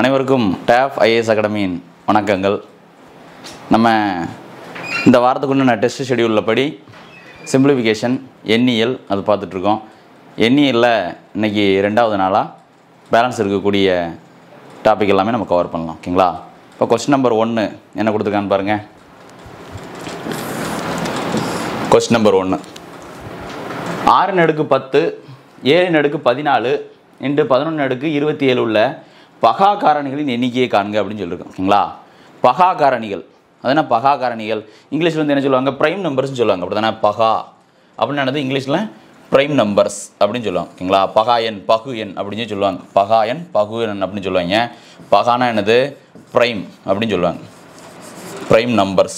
அனைவருக்கும் tough IAS அகாடமியின் வணக்கங்கள். நம்ம இந்த வாரத்துக்குள்ள டெஸ்ட் ஷெடியூலில் படி சிம்பிளிஃபிகேஷன் எண்ணியல் அது பார்த்துட்ருக்கோம். எண்ணியலில் இன்றைக்கி 2வது நாளாக பேலன்ஸ் இருக்கக்கூடிய டாபிக் எல்லாமே நம்ம கவர் பண்ணலாம். ஓகேங்களா? இப்போ கொஸ்டின் நம்பர் 1 என்ன கொடுத்துருக்கான்னு பாருங்கள். கொஸ்டின் நம்பர் 1 6 × 10 7 × 14 × 11 × 27 உள்ள பகா காரணிகளின் எண்ணிக்கையை காண்க அப்படின்னு சொல்லியிருக்கோம். ஓகேங்களா? பகா காரணிகள் அது என்ன? பகா காரணிகள் இங்கிலீஷில் வந்து என்ன சொல்லுவாங்க? ப்ரைம் நம்பர்ஸ்னு சொல்லுவாங்க. அப்படி தானே? பகா அப்படின்னு இங்கிலீஷில் ப்ரைம் நம்பர்ஸ் அப்படின்னு சொல்லுவாங்க. ஓகேங்களா? பகா எண், பகு எண் அப்படின்னு சொல்லுவாங்க. பகா எண், பகு எண் அப்படின்னு சொல்லுவாங்க. பகானா என்னது? ப்ரைம் அப்படின்னு சொல்லுவாங்க. Prime numbers.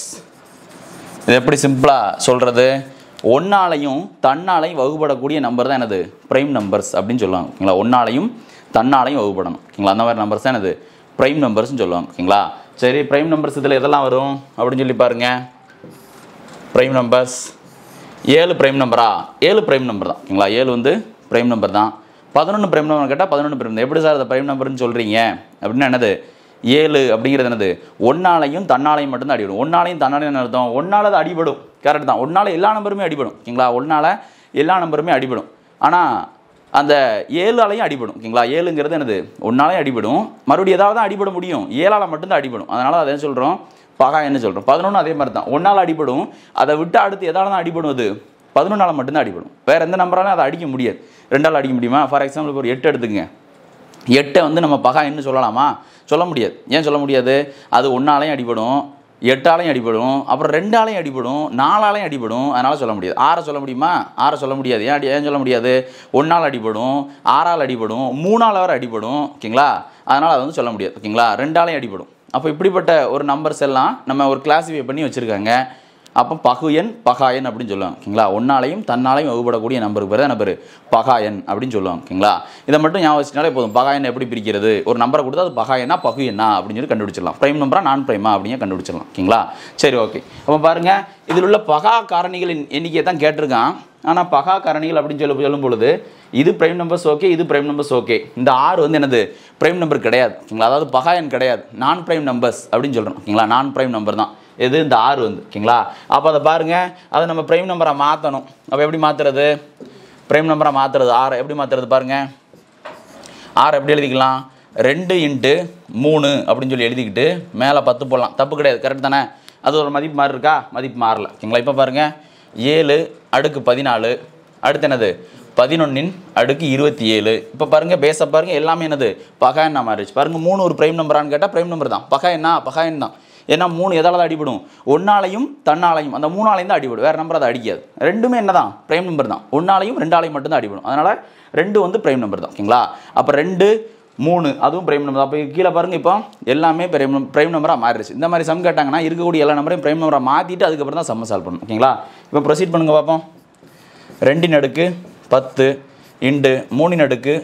இது எப்படி சிம்பிளாக சொல்கிறது? ஒன்னாலையும் தன்னாலையும் வகுப்படக்கூடிய நம்பர் தான் என்னது? ப்ரைம் நம்பர்ஸ் அப்படின்னு சொல்லுவாங்க. ஓகேங்களா? ஒன்னாலையும் தன்னாலையும் வகுப்படணும். ஓகேங்களா? அந்த மாதிரி நம்பர்ஸ் தான் என்னது? ப்ரைம் நம்பர்ஸ்னு சொல்லுவாங்க. ஓகேங்களா? சரி, ப்ரைம் நம்பர்ஸ் இதில் எதெல்லாம் வரும் அப்படின்னு சொல்லி பாருங்கள். ப்ரைம் நம்பர்ஸ் 7 ப்ரைம் நம்பரா? 7 ப்ரைம் நம்பர் தான். ஓகேங்களா? 7 வந்து ப்ரைம் நம்பர் தான். 11 ப்ரைம் நம்பர் கேட்டால் 11 ப்ரைம் நம்பர். எப்படி சார் அதை ப்ரைம் நம்பர்னு சொல்கிறீங்க அப்படின்னா என்னது? 7 அப்படிங்கிறது என்னது? ஒன்னாலையும் தன்னாலையும் மட்டும்தான் அடிபடும். ஒன்னாலையும் தன்னாலையும் அர்த்தம் ஒன்னால் அது அடிபடும். கரெக்ட் தான். ஒன்னால் எல்லா நம்பருமே அடிபடும். ஓகேங்களா? ஒன்னால் எல்லா நம்பருமே அடிபடும். ஆனால் அந்த 7ஆலையும் அடிபடும். ஓகேங்களா? 7ங்கிறது என்னது? ஒன்னாலையும் அடிபடும். மறுபடியும் ஏதாவது தான் அடிபட முடியும். 7ஆல் மட்டும்தான் அடிபடும். அதனால் அதை சொல்கிறோம் பகா என்ன சொல்கிறோம். 11 அதே மாதிரி தான். ஒன்னால் அடிபடும். அதை விட்டு அடுத்து எதால தான் அடிபடும்? அது 11ஆல் மட்டும்தான் அடிபடும். வேறு எந்த நம்பராலும் அதை அடிக்க முடியாது. 2ஆல் அடிக்க முடியுமா? ஃபார் எக்ஸாம்பிள் ஒரு 8 எடுத்துங்க. 8 வந்து நம்ம பகா என்ன சொல்லலாமா? சொல்ல முடியாது. ஏன் சொல்ல முடியாது? அது ஒன்னாலையும் அடிபடும், 8ஆலையும் அடிபடும், அப்புறம் 2ஆலையும் அடிபடும், 4ஆலையும் அடிபடும். அதனால் சொல்ல முடியாது. 6 சொல்ல முடியுமா? 6 சொல்ல முடியாது. ஏன் சொல்ல முடியாது? 1ஆல் அடிபடும், 6ஆல் அடிபடும், 3ஆல் வரை அடிபடும். ஓகேங்களா? அதனால் அதை வந்து சொல்ல முடியாது. ஓகேங்களா? 2ஆலையும் அடிபடும். அப்போ இப்படிப்பட்ட ஒரு நம்பர்ஸ் எல்லாம் நம்ம ஒரு கிளாஸிஃபை பண்ணி வச்சுருக்காங்க. அப்போ பகு எண், பகா எண் அப்படின்னு சொல்லுவாங்க. ஓகேங்களா? ஒன்னாலையும் தன்னாலையும் வகுப்படக்கூடிய நம்பருக்கு பேர் என்ன பேர்? பகா எண் அப்படின்னு சொல்லுவாங்க. ஓகேங்களா? இதை மட்டும் ஞாபகம் வச்சுனாலே போதும். பகா எண் எப்படி பிரிக்கிறது? ஒரு நம்பரை கொடுத்தா அது பகா எண்ணா பகு எண்ணா அப்படின்னு சொல்லி கண்டுபிடிச்சிடலாம். ப்ரைம் நம்பரா நான் ப்ரைமா அப்படின்னு கண்டுபிடிச்சிடலாம். ஓகேங்களா? சரி, ஓகே. அப்போ பாருங்கள், இதில் உள்ள பகா காரணிகளின் எண்ணிக்கையை தான் கேட்டிருக்கான். ஆனால் பகா காரணிகள் அப்படின்னு சொல்லும் பொழுது இது ப்ரைம் நம்பர்ஸ் ஓகே, இது ப்ரைம் நம்பர்ஸ் ஓகே. இந்த 6 வந்து என்னது? ப்ரைம் நம்பர் கிடையாது. ஓகேங்களா? அதாவது பகா எண் கிடையாது. நான் ப்ரைம் நம்பர்ஸ் அப்படின்னு சொல்கிறோம். ஓகேங்களா? நான் ப்ரைம் நம்பர் தான் எது? இந்த 6 வந்து. ஓகேங்களா? அப்போ அதை பாருங்கள், அதை நம்ம ப்ரைம் நம்பராக மாற்றணும். அப்போ எப்படி மாற்றுறது? ப்ரைம் நம்பராக மாற்றுறது 6 எப்படி மாற்றுறது பாருங்கள். 6 எப்படி எழுதிக்கலாம்? 2 × 3 அப்படின்னு சொல்லி எழுதிக்கிட்டு மேலே 10 போடலாம். தப்பு கிடையாது. கரெக்ட் தானே? அது ஒரு மதிப்பு மாறி இருக்கா? மதிப்பு மாறல. ஓகேங்களா? இப்போ பாருங்கள், 7 × 14 அடுத்து என்னது? 11 × 27. இப்போ பாருங்கள், பேச பாருங்கள், எல்லாமே என்னது? பகா எண்ணா மாறிடுச்சு. பாருங்கள், 3 ஒரு ப்ரைம் நம்பரான்னு கேட்டால் ப்ரைம் நம்பர் தான். பகா எண்ணா? பகா எண் தான். ஏன்னா 3 எதால தான் அடிபடும்? ஒன்னாலையும் தன்னாலையும். அந்த 3ஆலையும் தான் அடிபடும். வேறு நம்பர் அதை அடிக்காது. ரெண்டுமே என்ன தான்? ப்ரைம் நம்பர் தான். ஒன்னாலையும் 2ஆலையும் மட்டும்தான் அடிபடும். அதனால் 2 வந்து ப்ரைம் நம்பர் தான். ஓகேங்களா? அப்போ 2 3 அதுவும் ப்ரைம் நம்பர் தான். அப்போ கீழே பாருங்கள், இப்போ எல்லாமே ப்ரைம் நம்பராக மாறிடுச்சு. இந்த மாதிரி சம் கேட்டாங்கன்னா இருக்கக்கூடிய எல்லா நம்பரையும் ப்ரைம் நம்பராக மாற்றிட்டு அதுக்கப்புறம் தான் சம் சால்வ் பண்ணணும். ஓகேங்களா? இப்போ ப்ரொசீட் பண்ணுங்க பார்ப்போம். 2 × 10 × 3 × 10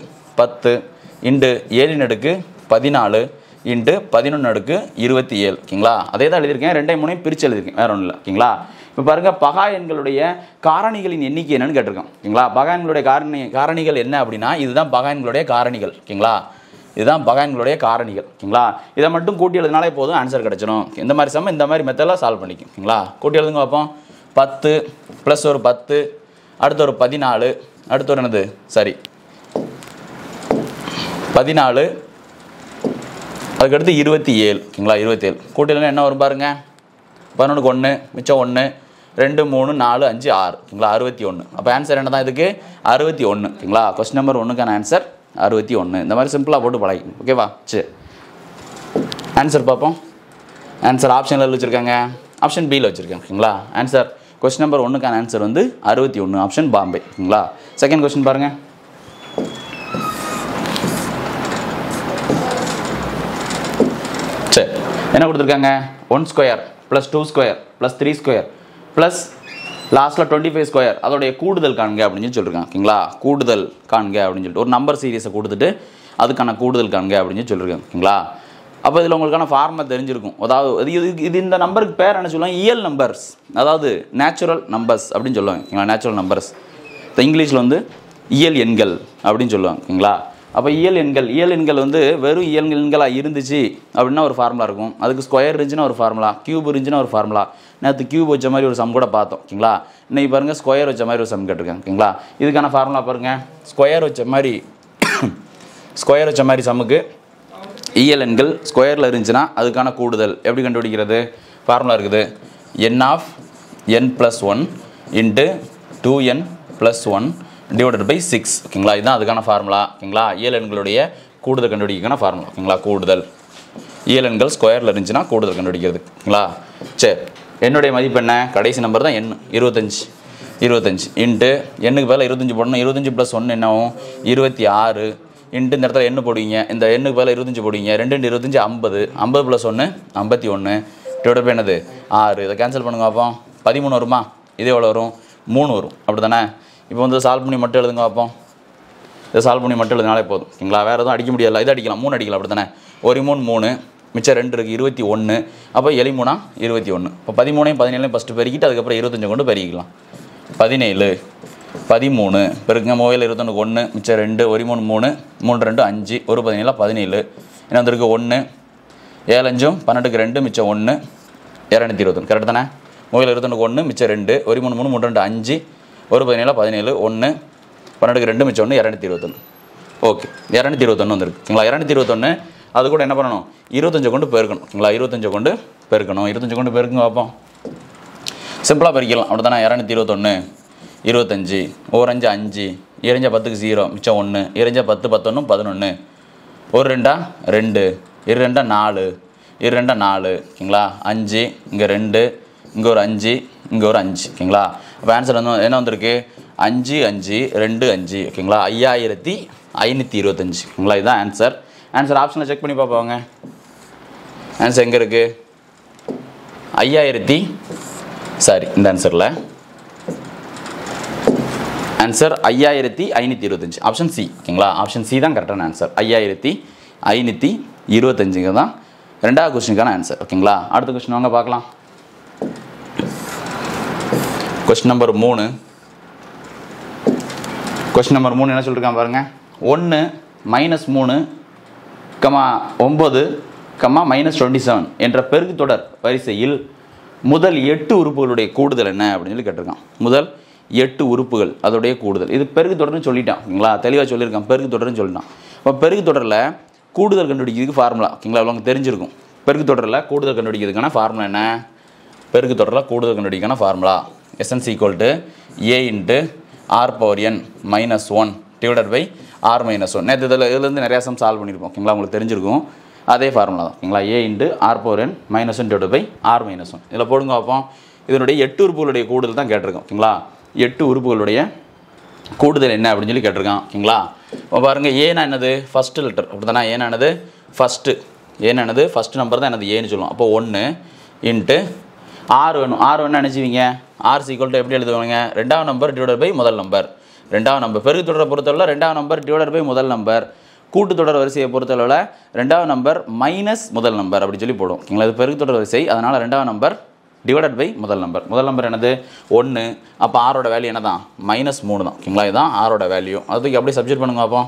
× 7 × 14 × 11 × 27. ஓகேங்களா? அதே தான் எழுதியிருக்கேன். 2 3 பிரித்து எழுதியிருக்கேன். வேறு ஒன்றும் இல்லை. ஓகேங்களா? இப்போ பாருங்கள், பகா எண்களுடைய காரணிகளின் எண்ணிக்கை என்னன்னு கேட்டிருக்கோம். ஓகேங்களா? பகா எண்களுடைய காரணிகள் என்ன அப்படின்னா இதுதான் பகா எண்களுடைய காரணிகள். ஓகேங்களா? இதுதான் பகா எண்களுடைய காரணிகள். ஓகேங்களா? இதை மட்டும் கூட்டி எழுதினாலே போதும், ஆன்சர் கிடச்சிடும். இந்த மாதிரி சம் இந்த மாதிரி மெத்தடில் சால்வ் பண்ணிக்கும். ஓகேங்களா? கூட்டி எழுதுங்க பார்ப்போம். 10 + ஒரு 10 அடுத்து ஒரு 14 அடுத்து ஒரு என்னது? சரி, 14 அதுக்கடுத்து 27. ஓகேங்களா? 27 கூட்டியில் என்ன வரும் பாருங்க. 11க்கு 1 மிச்சம் 1 2 3 4 5 6. ஓகேங்களா? 61. அப்போ ஆன்சர் என்ன தான் இதுக்கு? 61. ஓகேங்களா? கொஸ்டின் நம்பர் 1க்கான ஆன்சர் 61. இந்த மாதிரி சிம்பிளாக போட்டு பழகி. ஓகேவா? சரி, ஆன்சர் பார்ப்போம். ஆன்சர் ஆப்ஷனில் வச்சுருக்காங்க. ஆப்ஷன் பியில் வச்சுருக்கேன். ஓகேங்களா? ஆன்சர் கொஸ்டின் நம்பர் 1க்கான ஆன்சர் வந்து 61. ஆப்ஷன் பாம்பே. ஓகேங்களா? செகண்ட் கொஸ்டின் பாருங்கள். சரி, என்ன கொடுத்துருக்காங்க? 1² + 2² + 3² ப்ளஸ் லாஸ்ட்டில் 25² அதோடைய கூடுதல் காண்க அப்படின்னு சொல்லியிருக்காங்க. ஓகேங்களா? கூடுதல் காண்க அப்படின்னு சொல்லிட்டு ஒரு நம்பர் சீரீஸை கொடுத்துட்டு அதுக்கான கூடுதல் காண்க அப்படின்னு சொல்லியிருக்காங்க. ஓகேங்களா? அப்போ இதில் உங்களுக்கான ஃபார்மை தெரிஞ்சிருக்கும். அதாவது இது இந்த நம்பருக்கு பேர் என்ன சொல்லுவாங்க? இயல் நம்பர்ஸ், அதாவது நேச்சுரல் நம்பர்ஸ் அப்படின்னு சொல்லுவாங்க. ஓகேங்களா? நேச்சுரல் நம்பர்ஸ் இங்கிலீஷில் வந்து இயல் எண்கள் அப்படின்னு சொல்லுவாங்க. ஓகேங்களா? அப்போ இயல் எண்கள் வந்து வெறும் இயல் எண்களாக இருந்துச்சு அப்படின்னா ஒரு ஃபார்முலா இருக்கும். அதுக்கு ஸ்கொயர் இருந்துச்சுன்னா ஒரு ஃபார்முலா, கியூப் இருந்துச்சுன்னா ஒரு ஃபார்முலா. நேற்று கியூப் வச்ச மாதிரி ஒரு சம் கூட பார்த்தோம் ஓகேங்களா. இன்னைக்கு பாருங்கள் ஸ்கொயர் வச்ச மாதிரி ஒரு சம் கேட்டிருக்காங்க ஓகேங்களா. இதுக்கான ஃபார்முலா பாருங்கள். ஸ்கொயர் வச்ச மாதிரி சம்முக்கு இயல் எண்கள் ஸ்கொயரில் இருந்துச்சுன்னா அதுக்கான கூடுதல் எப்படி கண்டுபிடிக்கிறது? ஃபார்முலா இருக்குது. n+1 into 2n+1 divided by 6 ஓகேங்களா. இதுதான் அதுக்கான ஃபார்முலா ஓகேங்களா. இயல் எண்களுடைய கூடுதல் கண்டுபிடிக்கான ஃபார்முலா ஓகேங்களா. கூடுதல் இயல் எண்கள் ஸ்கொயரில் இருந்துச்சுன்னா கூடுதல் கண்டுபிடிக்கிறது ஓகேங்களா. சரி, என்னுடைய மதிப்பு என்ன? கடைசி நம்பர் தான் எண் 25 இன்ட்டு எண்ணுக்கு பதிலாக 25 போடணும். 25+1 என்ன ஆகும்? 26 இன்ட்டு இந்த இடத்துல எண்ணு போடுவீங்க. இந்த எண்ணுக்கு பதிலாக 25 போடுவீங்க. 2 × 25 50, 50+1 51 டிவைட் பை என்னது 6. இதை கேன்சல் பண்ணுங்க பார்ப்போம். 13 வருமா? இது எவ்வளோ வரும்? 3 வரும் அப்படி தானே. இப்போ வந்து சால்வ் பண்ணி மட்டும் எழுதுங்க பார்ப்போம். இதை சால்வ் பண்ணி மட்டும் எழுதினாலே போதும் ஓகேங்களா. வேறு எதுவும் அடிக்க முடியாது. இதை அடிக்கலாம், 3 அடிக்கலாம் அப்படி தானே. 1 3 3 மிச்சம் 2 இருக்குது 21. அப்போ 7 3 21. இப்போ 13 17 ஃபஸ்ட்டு பெருக்கிட்டு அதுக்கப்புறம் 25 கொண்டு பெருக்கிக்கலாம். 17 13 பெருக்குங்க. 21 1 மிச்சம் 2 1 3 3 3 2 5 1 17 17 என்ன வந்திருக்கு 1 7 5 12க்கு 2 மிச்சம் 1 221 கரெக்ட் தானே. 21 1 மிச்சம் 2 1 3 3 3 2 5 1 17 17 1 12க்கு 2 மிச்சம் 1 221. ஓகே 221 வந்துருக்கு ஓகேங்களா. 221 அது கூட என்ன பண்ணணும்? 25 கொண்டு பெருக்கணும் ஓகேங்களா. 25 கொண்டு பெருக்கணும். 25 கொண்டு பெருக்குங்க பார்ப்போம். சிம்பிளாக பெருக்கலாம் அப்படி தானே. 221 25 1 5 5 2 10க்கு 0 மிச்சம் 1 2 10 11 11 1 2 2 2 4 2 4 ஓகேங்களா. 5 இங்கே 2 இங்கே ஒரு 5 இங்கே ஒரு 5 ஓகேங்களா. அப்போ ஆன்சர் வந்து என்ன வந்திருக்கு? 5 5 2 5 ஓகேங்களா. 5525 ஓகேங்களா. இதுதான் ஆன்சர். ஆப்ஷனில் செக் பண்ணி பார்ப்பாங்க. ஆன்சர் எங்கே இருக்குது? இந்த ஆன்சரில் ஆன்சர் 5525 ஆப்ஷன் சி ஓகேங்களா. ஆப்ஷன் சி தான் கரெக்டான ஆன்சர். 5525 தான் ரெண்டாவது கொஸ்டினுக்கான ஆன்சர் ஓகேங்களா. அடுத்த கொஸ்டின் வாங்க பார்க்கலாம். கொஸ்டின் நம்பர் 3 என்ன சொல்லியிருக்கான் பாருங்கள். 1 -3, 9, -27 என்ற பெருக்கு தொடர் வரிசையில் முதல் 8 உறுப்புகளுடைய கூடுதல் என்ன அப்படின்னு சொல்லி கேட்டிருக்கான். முதல் 8 உறுப்புகள் அதோடைய கூடுதல். இது பெருக்கு தொடர்னு சொல்லிட்டான் ஓகேங்களா. தெளிவாக சொல்லியிருக்கான். பெருக்கு தொடர்னு சொல்லிட்டான். இப்போ பெருக்கு தொடரில் கூடுதல் கண்டுபிடிக்கிறதுக்கு ஃபார்முலா ஓகேங்களா. உங்களுக்கு தெரிஞ்சிருக்கும். பெருக்கு தொடரில் கூடுதல் கண்டுபிடிக்கிறதுக்கான ஃபார்முலா என்ன? பெருக்கு தொடரில் கூடுதல் கண்டுபிடிக்கான formula SN = A × R⁻n -1 divided by R-1. நேற்று இதுலேருந்து நிறையா சம் சால்வ் பண்ணியிருப்போம் ஓகேங்களா. உங்களுக்கு தெரிஞ்சிருக்கும். அதே ஃபார்முலா தான் ஓகேங்களா. A × R⁻n -1 divided by R-1. இதில் போடுங்க பார்ப்போம். இதனுடைய 8 உறுப்புகளுடைய கூடுதல் தான் கேட்டிருக்கோம் ஓகேங்களா. 8 உறுப்புகளுடைய கூடுதல் என்ன அப்படின்னு சொல்லி கேட்டிருக்கான் ஓகேங்களா. இப்போ பாருங்கள். ஏன்னா என்னது? ஃபஸ்ட்டு லெட்டர் அப்படி தானே. ஏன்னா என்னது? ஃபஸ்ட்டு நம்பர் தான் என்னது? ஏன்னு சொல்லுவோம். அப்போ 1 இன்ட்டு R வேணும். R வேணும் நினச்சிவிங்க. R = எப்படி எழுதுவாங்க? ரெண்டாவது நம்பர் டிவைடட் பை முதல் நம்பர். ரெண்டாவது நம்பர் பெருக்கு தொடரை பொறுத்தளவில் ரெண்டாவது நம்பர் டிவைடட் பை முதல் நம்பர். கூட்டு தொடர் வரிசையை பொறுத்தளவில் ரெண்டாவது நம்பர் மைனஸ் முதல் நம்பர் அப்படி சொல்லி போடும் ஓகேங்களா. இது பெருக்கு தொடர் வரிசை. அதனால் ரெண்டாவது நம்பர் டிவைடட் பை முதல் நம்பர். முதல் நம்பர் என்னது? 1. அப்போ ஆரோட வேல்யூ என்ன தான்? -3 தான் ஓகேங்களா. இதுதான் ஆரோட வேல்யூ. அதுக்கு அப்படியே சப்ஜெக்ட் பண்ணுங்க பார்ப்போம்.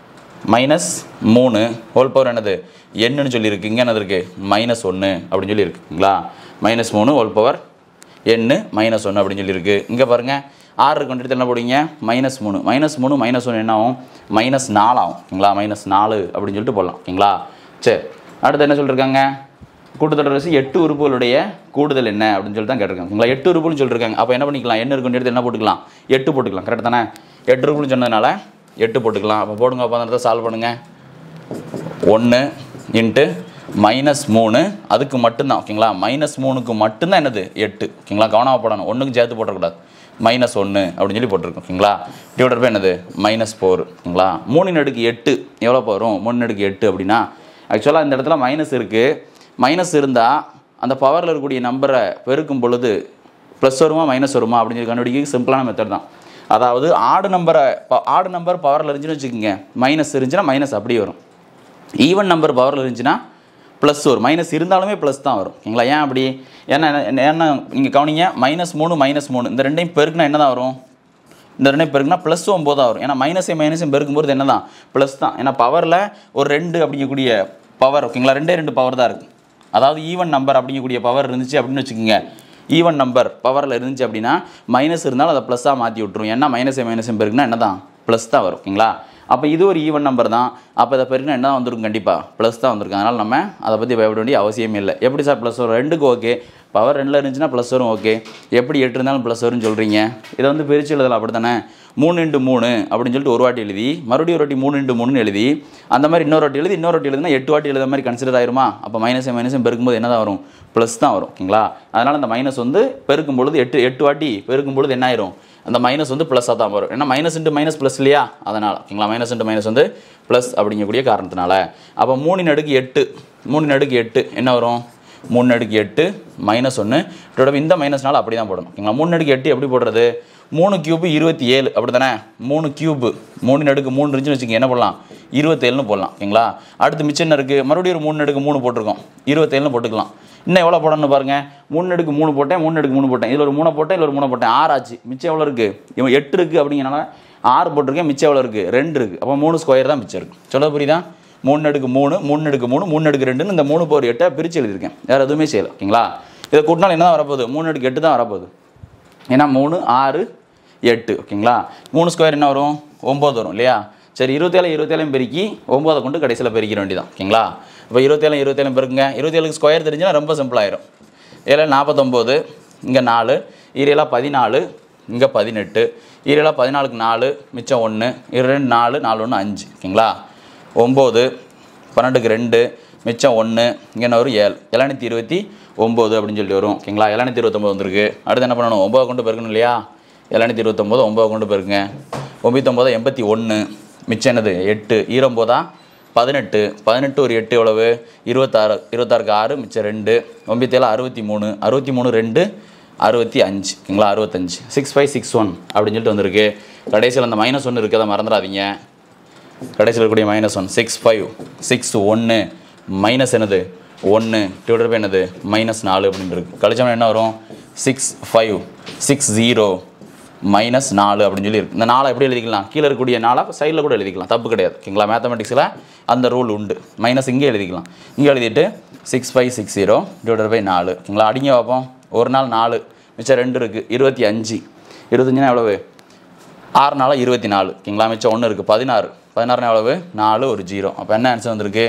-3 ஹோல் பவர் என்னது? என்னன்னு சொல்லியிருக்கு. இங்கே என்னது இருக்குது? -1 அப்படின்னு சொல்லி இருக்குங்களா. -3 ஹோல் பவர் n -1 அப்படின்னு சொல்லியிருக்கு. இங்கே பாருங்கள். 6 கொண்டு என்ன போடுவீங்க? -3 -1 என்ன ஆகும்? -4 ஆகும் ஓகேங்களா. -4 அப்படின்னு சொல்லிட்டு போடலாம் ஓகேங்களா. சரி, அடுத்து என்ன சொல்லியிருக்காங்க? கூட்டுத்தொடர் வரிசை 8 உறுப்புகளுடைய கூடுதல் என்ன அப்படின்னு சொல்லி தான் கேட்டிருக்காங்க ஓகேங்களா. 8 உறுப்புன்னு சொல்லியிருக்காங்க. அப்போ என்ன பண்ணிக்கலாம்? என்ன இருக்குன்னு எடுத்து என்ன போட்டுக்கலாம்? 8 போட்டுக்கலாம். கரெக்ட் தானே. 8 உறுப்புன்னு சொன்னதுனால 8 போட்டுக்கலாம். அப்போ போடுங்க. அப்போ அந்த சால்வ் பண்ணுங்கள். 1 இன்ட்டு -3 அதுக்கு மட்டும்தான் ஓகேங்களா. -3க்கு மட்டும்தான் என்னது? 8 ஓகேங்களா. கவனமாக போடணும். 1க்கு சேர்த்து போட்டக்கூடாது. -1 அப்படின்னு சொல்லி போட்டிருக்கோம் ஓகேங்களா. டிவைடட் பை என்னது? -4 ஓகேங்களா. 3/8 எவ்வளோ வரும்? 3/8 அப்படின்னா ஆக்சுவலாக இந்த இடத்துல மைனஸ் இருக்குது. மைனஸ் இருந்தால் அந்த பவரில் இருக்கக்கூடிய நம்பரை பெருக்கும் பொழுது ப்ளஸ் வருமா மைனஸ் வருமா அப்படின்னு சொல்லி கண்டுபிடிக்க சிம்பிளான மெத்தட் தான். அதாவது ஆடு நம்பர் பவரில் இருந்துச்சுன்னு வச்சுக்கோங்க. மைனஸ் இருந்துச்சுன்னா மைனஸ் அப்படியே வரும். ஈவன் நம்பர் பவரில் இருந்துச்சுன்னா ப்ளஸ் வரும். மைனஸ் இருந்தாலுமே ப்ளஸ் தான் வரும் ஓகேங்களா. ஏன் அப்படி? ஏன்னா நீங்கள் கவனிங்க. -3 -3 இந்த ரெண்டையும் பெருக்குனா என்ன தான் வரும்? இந்த ரெண்டே பெருக்குனா ப்ளஸ் 9 வரும். ஏன்னா மைனஸையும் மைனஸையும் பெருக்கும்போது என்ன தான் ப்ளஸ் தான். ஏன்னா பவரில் ஒரு 2 அப்படிங்கக்கூடிய பவர் ஓகேங்களா, 2 பவர் தான் இருக்குது. அதாவது ஈவன் நம்பர் அப்படிங்கக்கூடிய பவர் இருந்துச்சு அப்படின்னு வச்சுக்கோங்க. ஈவன் நம்பர் பவரில் இருந்துச்சு அப்படின்னா மைனஸ் இருந்தாலும் அதை ப்ளஸ்ஸாக மாற்றி விட்டுரும். ஏன்னா மைனஸையும் பெருக்குனா என்ன தான் ப்ளஸ் தான் வரும் ஓகேங்களா. அப்போ இது ஒரு ஈவன் நம்பர் தான். அப்போ இதை பெருக்குனா என்ன தான் வந்திருக்கும், கண்டிப்பாக ப்ளஸ் தான் வந்திருக்கும். அதனால் நம்ம அதை பற்றி பயப்பட வேண்டிய அவசியமே இல்லை. எப்படி சார் ப்ளஸ் வரும், 2க்கு ஓகே, பவர் 2ல் இருந்துச்சுன்னா ப்ளஸ் வரும் ஓகே, எப்படி 8 இருந்தாலும் ப்ளஸ் வரும்னு சொல்கிறீங்க. இதை வந்து பிரித்து எழுதலாம் அப்படி தானே. 3 × 3 அப்படின்னு சொல்லிட்டு ஒரு வாட்டி எழுதி மறுபடியும் ஒரு வாட்டி 3 × 3ன்னு எழுதி அந்த மாதிரி இன்னொரு வாட்டி எழுதுனா 8 வாட்டி எழுத மாதிரி கன்சிடர் ஆயிருமா. அப்போ மைனஸையும் பெருக்கும்போது என்ன தான் வரும், ப்ளஸ் தான் வரும் ஓகேங்களா. அதனால் அந்த மைனஸ் வந்து பெருக்கும் பொழுது 8 வாட்டி பெருக்கும் பொழுது என்ன ஆயிரும், அந்த மைனஸ் வந்து ப்ளஸ்ஸாக தான் வரும். ஏன்னா மைனஸ் இன்ட்டு மைனஸ் ப்ளஸ் இல்லையா, அதனால் ஓகேங்களா. மைனஸ் இன்ட்டு மைனஸ் வந்து ப்ளஸ் அப்படிங்கக்கூடிய காரணத்தினால. அப்போ 3 × 8 என்ன வரும், 3 × 8 -1 இதோட இந்த மைனஸ்னால அப்படி தான் போடணும் ஓகேங்களா. 3 × 8 எப்படி போடுறது, 3 ³ 27 அப்படி தானே. 3 ³ 3 × 3 இருந்துச்சுன்னு வச்சுக்கோங்க, என்ன போடலாம் 27ன்னு போடலாம் ஓகேங்களா. அடுத்து மிச்சம் என்ன இருக்குது, மறுபடியும் ஒரு 3 × 3 போட்டிருக்கோம், 27ன்னு போட்டுக்கலாம். இன்னும் எவ்வளோ போடணும்னு பாருங்கள், 3 × 3 போட்டேன், 3 × 3 போட்டேன், இதில் ஒரு 3 போட்டேன், இதில் ஒரு 3 போட்டேன், 6 ஆச்சு. மிச்சம் எவ்வளோ இருக்குது, இவன் 8 இருக்குது அப்படிங்கிறனால 6 போட்டிருக்கேன், மிச்சம் எவ்வளோ இருக்குது 2 இருக்குது. அப்போ 3 ஸ்கொயர் தான் மிச்சம் இருக்குது. சொல்ல புரியுதா. 3 × 3 3 × 3 3 × 2ன்னு இந்த 3/8 பிரித்து எழுதியிருக்கேன், வேறு எதுவுமே செய்யலை ஓகேங்களா. இதை கூட்டினால் என்ன தான் வரப்போகுது, 3 × 8 தான் வரப்போகுது. ஏன்னா 3 6 8 ஓகேங்களா. 3 ஸ்கொயர் என்ன வரும், 9 வரும் இல்லையா. சரி 27 பெருக்கி 9 கொண்டு கடைசியில் பெருக்கிற வேண்டியதான் ஓகேங்களா. இப்போ 27 பெருக்குங்க, 27க்கு ஸ்கொயர் தெரிஞ்சுன்னா ரொம்ப சிம்பிளாயிரும். 7 49, இங்கே 4, 7 14, இங்கே 18, 7 14க்கு 4 மிச்சம் 1, 2 4 4 1 5 ஓகேங்களா. 9 12க்கு 2 மிச்சம் 1, இங்கே என்ன வரும் 7 729 அப்படின்னு சொல்லிட்டு வரும் ஓகேங்களா. 729 வந்திருக்கு. அடுத்து என்ன பண்ணணும், 9 கொண்டு பெருக்கணும் இல்லையா. 729 9 கொண்டு பெருக்குங்க, 9 81 மிச்சம் என்னது 8, 9 18 18 ஒரு 8 எவ்வளவு 26 26க்கு 6 மிச்சம் 2, 9 63 63 2 65 ஓகேங்களா. 65 6561 அப்படின்னு சொல்லிட்டு வந்திருக்கு. கடைசியில் அந்த -1 இருக்குது, அதை மறந்துடாதீங்க. கடைசியில் இருக்கக்கூடிய -1 6561 மைனஸ் என்னது 1 டிவைடட் பை என்னது -4 அப்படின்னு இருக்குது. கழிச்சோம்னா என்ன வரும் 6560 -4 அப்படின்னு சொல்லி இருக்குது. இந்த 4 எப்படி எழுதிக்கலாம், கீழே இருக்கக்கூடிய 4 சைடில் கூட எழுதிக்கலாம், தப்பு கிடையாது ஓகேங்களா. மேத்தமெட்டிக்ஸில் அந்த ரூல் உண்டு. மைனஸ் இங்கே எழுதிக்கலாம், இங்கே எழுதிட்டு 6560 டிவைடட் பை 4 ஓகேங்களா. அடிங்க பார்ப்போம். ஒரு நாள் 4 மிச்சம் 2 இருக்குது 25 25னா எவ்வளவு 6 நாள் 24 ஓகேங்களா. மிச்சம் 1 இருக்குது 16 16னா எவ்வளவு 4 ஒரு 0. அப்போ என்ன ஆன்சர் வந்திருக்கு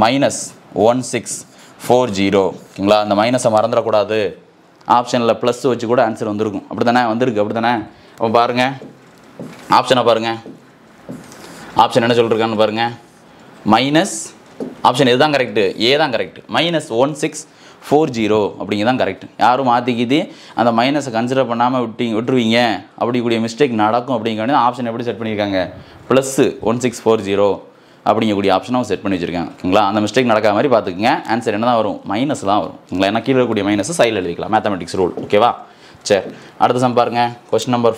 -1640 ஓகேங்களா. அந்த மைனஸை மறந்துடக்கூடாது. ஆப்ஷனில் ப்ளஸ் வச்சு கூட ஆன்சர் வந்திருக்கும், அப்படி தானே வந்திருக்கு அப்படி தானே. அப்போ பாருங்கள் ஆப்ஷனை பாருங்கள், ஆப்ஷன் என்ன சொல்லிருக்கான்னு பாருங்கள். மைனஸ் ஆப்ஷன் இதுதான் கரெக்டு, ஏ தான் கரெக்டு. -1640 அப்படிங்கிறதான் கரெக்ட். யாரும் மாற்றிக்கிது அந்த மைனஸை கன்சிடர் பண்ணாமல் விட்டுருவீங்க, அப்படிக்கூடிய மிஸ்டேக் நடக்கும் அப்படிங்கிறது ஆப்ஷன் எப்படி செட் பண்ணியிருக்காங்க, +1640 அப்படிங்கக்கூடிய ஆப்ஷனாக செட் பண்ணி வச்சுருக்காங்க ஓகேங்களா. அந்த மிஸ்டேக் நடக்காத மாதிரி பார்த்துக்குங்க. ஆன்சர் என்ன தான் வரும், மைனஸ் தான் வரும் ஓகேங்களா. ஏன்னா கீழே இருக்கக்கூடிய மைனஸ் சைடில் எழுதிக்கலாம், மேத்தமெட்டிக்ஸ் ரூல் ஓகேவா. சரி அடுத்த சம் பாருங்கள். கொஸ்டின் நம்பர்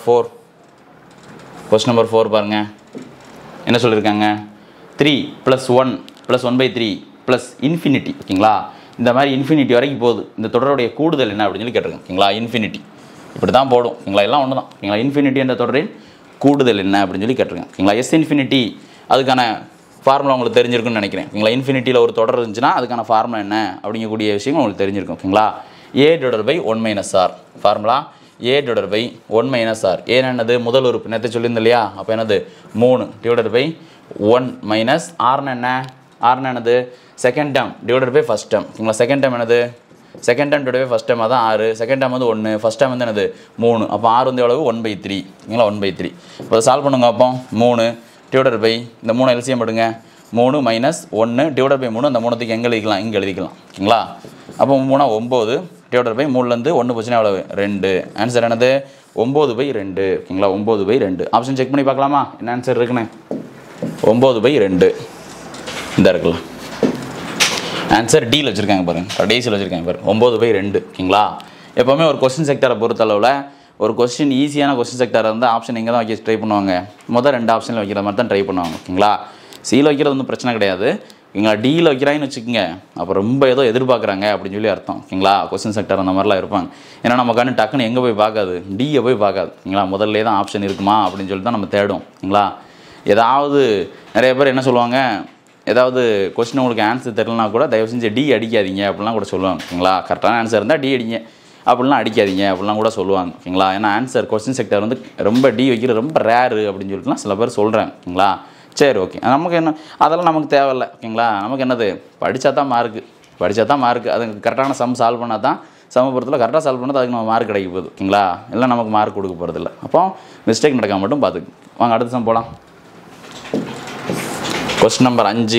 4 பாருங்கள். என்ன சொல்லியிருக்காங்க, 3 + 1 + 1/3 + இன்ஃபினிட்டி ஓகேங்களா. இந்த மாதிரி இன்ஃபினிட்டி வரைக்கும் போகுது. இந்த தொடருடைய கூடுதல் என்ன அப்படின்னு சொல்லி கேட்டிருக்கேன் ஓகேங்களா. இன்ஃபினிட்டி இப்படி தான் போடும் ஓகேங்களா, எல்லாம் ஒன்று தான் ஓகேங்களா. இன்ஃபினிட்டி என்ற தொடரின் கூடுதல் என்ன அப்படின்னு சொல்லி கேட்டிருக்கேன் ஓகேங்களா. எஸ் இன்ஃபினிட்டி அதுக்கான ஃபார்முலா உங்களுக்கு தெரிஞ்சிருக்குன்னு நினைக்கிறேன் ஓகேங்களா. இன்ஃபினிட்டியில் ஒரு தொடர் இருந்துச்சுன்னா அதுக்கான ஃபார்முலா என்ன அப்படிங்கக்கூடிய விஷயம் உங்களுக்கு தெரிஞ்சிருக்கும் ஓகேங்களா. a/1 - ஃபார்முலா a/1 - என்னது முதல் உறுப்பு நேற்று சொல்லியிருந்தேன் இல்லையா. அப்போ என்னது 3 /1 - r என்ன, என்னது second term divided by first term ஓகேங்களா. செகண்ட் டேர்ம் என்னது, second term divide by first term அதான் 6, செகண்ட் டேர்ம் வந்து 1, ஃபஸ்ட் டேர்ம் வந்து என்னது 3. அப்போ r வந்து எவ்வளவு 1/3 ஓகேங்களா. 1/3 இப்போ சால்வ் பண்ணுங்க. அப்போ 3 டிவைடட் பை இந்த 3 எல்சிஎம் எடுங்க, 3 - 1 டிவைடட் பை 3 அந்த 3த்துக்கு எங்கே எழுதிக்கலாம், இங்கே எழுதிக்கலாம் ஓகேங்களா. அப்போ 3 9 டிவைடட் பை 3லேருந்து 1 போச்சுன்னா எவ்வளவு 2. ஆன்சர் என்னது 9/2 ஓகேங்களா. 9/2 ஆப்ஷன் செக் பண்ணி பார்க்கலாமா என்ன ஆன்சர் இருக்குன்னு. 9/2 இந்த இருக்குல்ல ஆன்சர் டியில் வச்சுருக்காங்க பாருங்கள், கடைசியில் வச்சுருக்காங்க பாருங்கள் 9/2 ஓகேங்களா. எப்போவுமே ஒரு கொஸ்டின் செக்டரை பொறுத்தளவில் ஒரு கொஸ்டின் ஈஸியான கொஸ்டின் செக்டராக இருந்தால் ஆப்ஷன் இங்கே தான் வைக்க ட்ரை பண்ணுவாங்க. முதல் 2 ஆப்ஷனில் வைக்கிற மாதிரி தான் ட்ரை பண்ணுவாங்க ஓகேங்களா. சியில் வைக்கிறது ஒன்றும் பிரச்சனை கிடையாது. ஓகேங்களா. டியில் வைக்கிறாங்கன்னு வச்சுக்கோங்க, அப்போ ரொம்ப ஏதோ எதிர்பார்க்குறாங்க அப்படின்னு சொல்லி அர்த்தம். ஓகேங்களா. கொஸ்டின் செக்டர் அந்த மாதிரிலாம் இருப்பாங்க. ஏன்னா நம்ம கண்ணு டக்குன்னு எங்கே போய் பார்க்காது, டியை போய் பார்க்காது. ஓகேங்களா. முதல்ல தான் ஆப்ஷன் இருக்குமா அப்படின்னு சொல்லி தான் நம்ம தேடும். ஓகேங்களா. ஏதாவது நிறைய பேர் என்ன சொல்லுவாங்க, ஏதாவது கொஸ்டின் உங்களுக்கு ஆன்சர் தெரியலனா கூட தயவு செஞ்சு டி அடிக்காதீங்க அப்படிலாம் கூட சொல்லுவாங்க. ஓகேங்களா. கரெக்டான ஆன்சர் இருந்தால் டி அடிங்க, அப்படிலாம் அடிக்காதீங்க அப்படிலாம் கூட சொல்லுவாங்க. ஓகேங்களா. ஏன்னா ஆன்சர் கொஸ்டின் செக்டர் வந்து ரொம்ப டி வைக்கிறது ரொம்ப ரேரு அப்படின்னு சொல்லிட்டுலாம் சில பேர் சொல்கிறாங்க. ஓகேங்களா. சரி, ஓகே. நமக்கு என்ன, அதெல்லாம் நமக்கு தேவையில்லை. ஓகேங்களா. நமக்கு என்னது, படித்தா தான் மார்க்கு. அது கரெக்டான சம் சால்வ் பண்ணால் தான், சமபுரத்தில் கரெக்டாக சால்வ் பண்ணால் அதுக்கு நம்ம மார்க் கிடைக்க போகுது. ஓகேங்களா. இல்லை நமக்கு மார்க் கொடுக்க போகிறதில்ல. அப்போ மிஸ்டேக் நடக்காம மட்டும் பார்த்துக்கு வாங்க. அடுத்த சம் போகலாம். கொஸ்டின் நம்பர் 5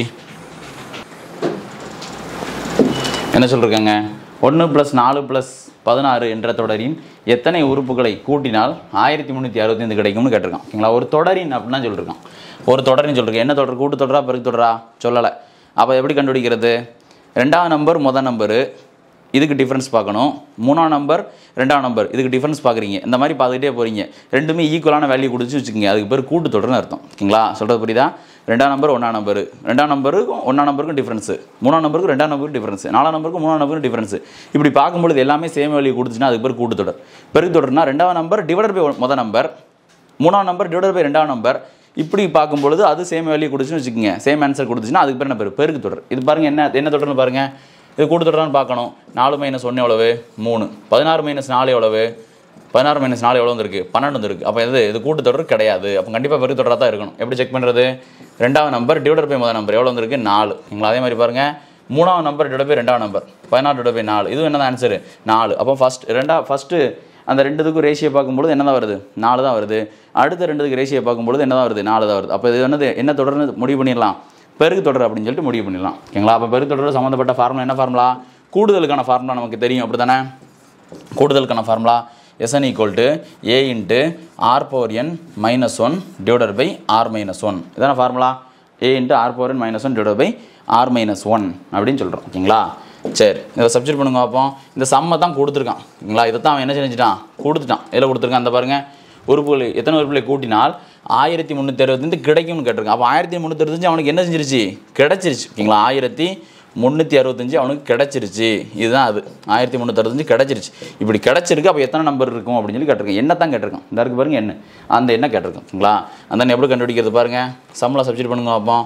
என்ன சொல்லியிருக்காங்க, 1 + 4 + 16 என்ற தொடரின் எத்தனை உறுப்புகளை கூட்டினால் 1365 கிடைக்கும்னு கேட்டிருக்கான். ஓகேங்களா. ஒரு தொடரின் அப்படின்னா சொல்லியிருக்கான். ஒரு தொடரின்னு சொல்லியிருக்கேன். என்ன தொடர், கூட்டு தொடரா பெருக்கு தொடரா சொல்லலை. அப்போ எப்படி கண்டுபிடிக்கிறது, 2ஆம் நம்பர் முதல் நம்பரு, இதுக்கு டிஃப்ரென்ஸ் பார்க்கணும். 3ஆம் நம்பர் 2ஆம் நம்பர், இதுக்கு டிஃப்ரென்ஸ் பார்க்குறீங்க. இந்த மாதிரி பார்த்துக்கிட்டே போகிறீங்க. ரெண்டுமே ஈக்குவலான வேல்யூ கொடுத்து வச்சுக்கோங்க, அதுக்கு பேர் கூட்டு தொடர்னு அர்த்தம். ஓகேங்களா. சொல்கிறது புரியுதா. 2ஆம் நம்பர் 1ஆம் நம்பர், 2ஆம் நம்பருக்கும் 1ஆம் நம்பருக்கும் டிஃப்ரென்ஸு, 3ஆம் நம்பருக்கு 2ஆம் நம்பருக்கு டிஃப்ரென்ஸு, 4ஆம் நம்பருக்கு 3ஆம் நம்பருக்கு டிஃப்ரென்ஸு. இப்படி பார்க்கும்பொழுது எல்லாமே சேம் வேல்யூ கொடுத்துச்சுன்னா அதுக்கு பேர் கூட்டு தொடர். பெருக்கு தொடர்னா 2ஆம் நம்பர் டிவைடட் பை முதல் நம்பர், 3ஆம் நம்பர் டிவைடட் பை 2ஆம் நம்பர். இப்படி பார்க்கும்பொழுது அது சேம் வேல்யூ கொடுத்துன்னு வச்சுக்கோங்க, சேம் ஆன்சர் கொடுத்துச்சுன்னா அதுக்கு பேர் என்ன பேர், பெருக்கு தொடர். இது பாருங்கள் என்ன தொடர்னு பாருங்கள். இது கூட்டு தொடர்னு பார்க்கணும். 4 - 1 எவ்வளவு, 3. 16 - 4 எவ்வளவு, 16 - 4 எவ்வளோ வந்துருக்கு, 12 வந்துருக்கு. அப்போ இது கூட்டு தொடர் கிடையாது. அப்போ கண்டிப்பாக பெருக்கு தொடராக தான் இருக்கணும். எப்படி செக் பண்ணுறது, 2ஆம் நம்பர் டிவைடட் பை முதல் நம்பர் எவ்வளோ வந்துருக்கு, 4. ஓகேங்களா. அதே மாதிரி பாருங்கள், 3ஆம் நம்பர் டிவைடட் பை 2ஆம் நம்பர், 16 டிவைடட் பை 4. இது என்ன ஆன்சர், 4. அப்போ ஃபஸ்ட்டு அந்த ரெண்டுத்துக்கும் ரேஷியோ பார்க்கும்போது என்ன தான் வருது, 4 தான் வருது. அடுத்த ரெண்டுத்துக்கு ரேஷியோ பார்க்கும்போது என்ன தான் வருது, 4 தான் வருது. அப்போ இது என்ன தொடர்னு முடிவு பண்ணிடலாம், பெருக்கு தொடர் அப்படின்னு சொல்லிட்டு முடிவு பண்ணிடலாம். ஓகேங்களா. அப்போ பெருக்கு தொடர் சம்மந்தப்பட்ட ஃபார்முலா என்ன ஃபார்முலா, கூடுதலுக்கான ஃபார்முலா நமக்கு தெரியும். அப்படி தானே, கூடுதலுக்கான formula Sn = a × r⁻n - 1 divided by r - 1. இதான formula, a × r⁻n - 1 divided by r - 1 அப்படின்னு சொல்கிறோம். ஓகேங்களா. சரி, இதை சப்ஸ்டிட் பண்ணுங்க பார்ப்போம். இந்த சம்மை தான் கொடுத்துருக்கான். ஓகேங்களா. இதை தான் அவன் என்ன செஞ்சுட்டான், கொடுத்துட்டான். எதில் கொடுத்துருக்கான், அந்த பாருங்கள், உறுப்புகள் எத்தனை உறுப்புகளை கூட்டினால் 1365 கிடைக்கும்னு கேட்டிருக்கான். அப்போ 1365 அவனுக்கு என்ன செஞ்சிருச்சு, கிடச்சிருச்சு. ஓகேங்களா. 1365 அவனுக்கு கிடச்சிருச்சு. இதுதான் அது, 1365 கிடச்சிருச்சு. இப்படி கிடச்சிருக்கு. அப்போ எத்தனை நம்பர் இருக்கும் அப்படின்னு சொல்லி கேட்டிருக்கேன். என்ன தான் கேட்டிருக்கான், இந்த இருக்கு பாருங்க, என்ன அந்த என்ன கேட்டிருக்கோம். ஓகேங்களா. அந்த எப்படி கண்டுபிடிக்கிறது பாருங்கள், சம்மில் சப்ஸ்டிட் பண்ணுங்க பார்ப்போம்.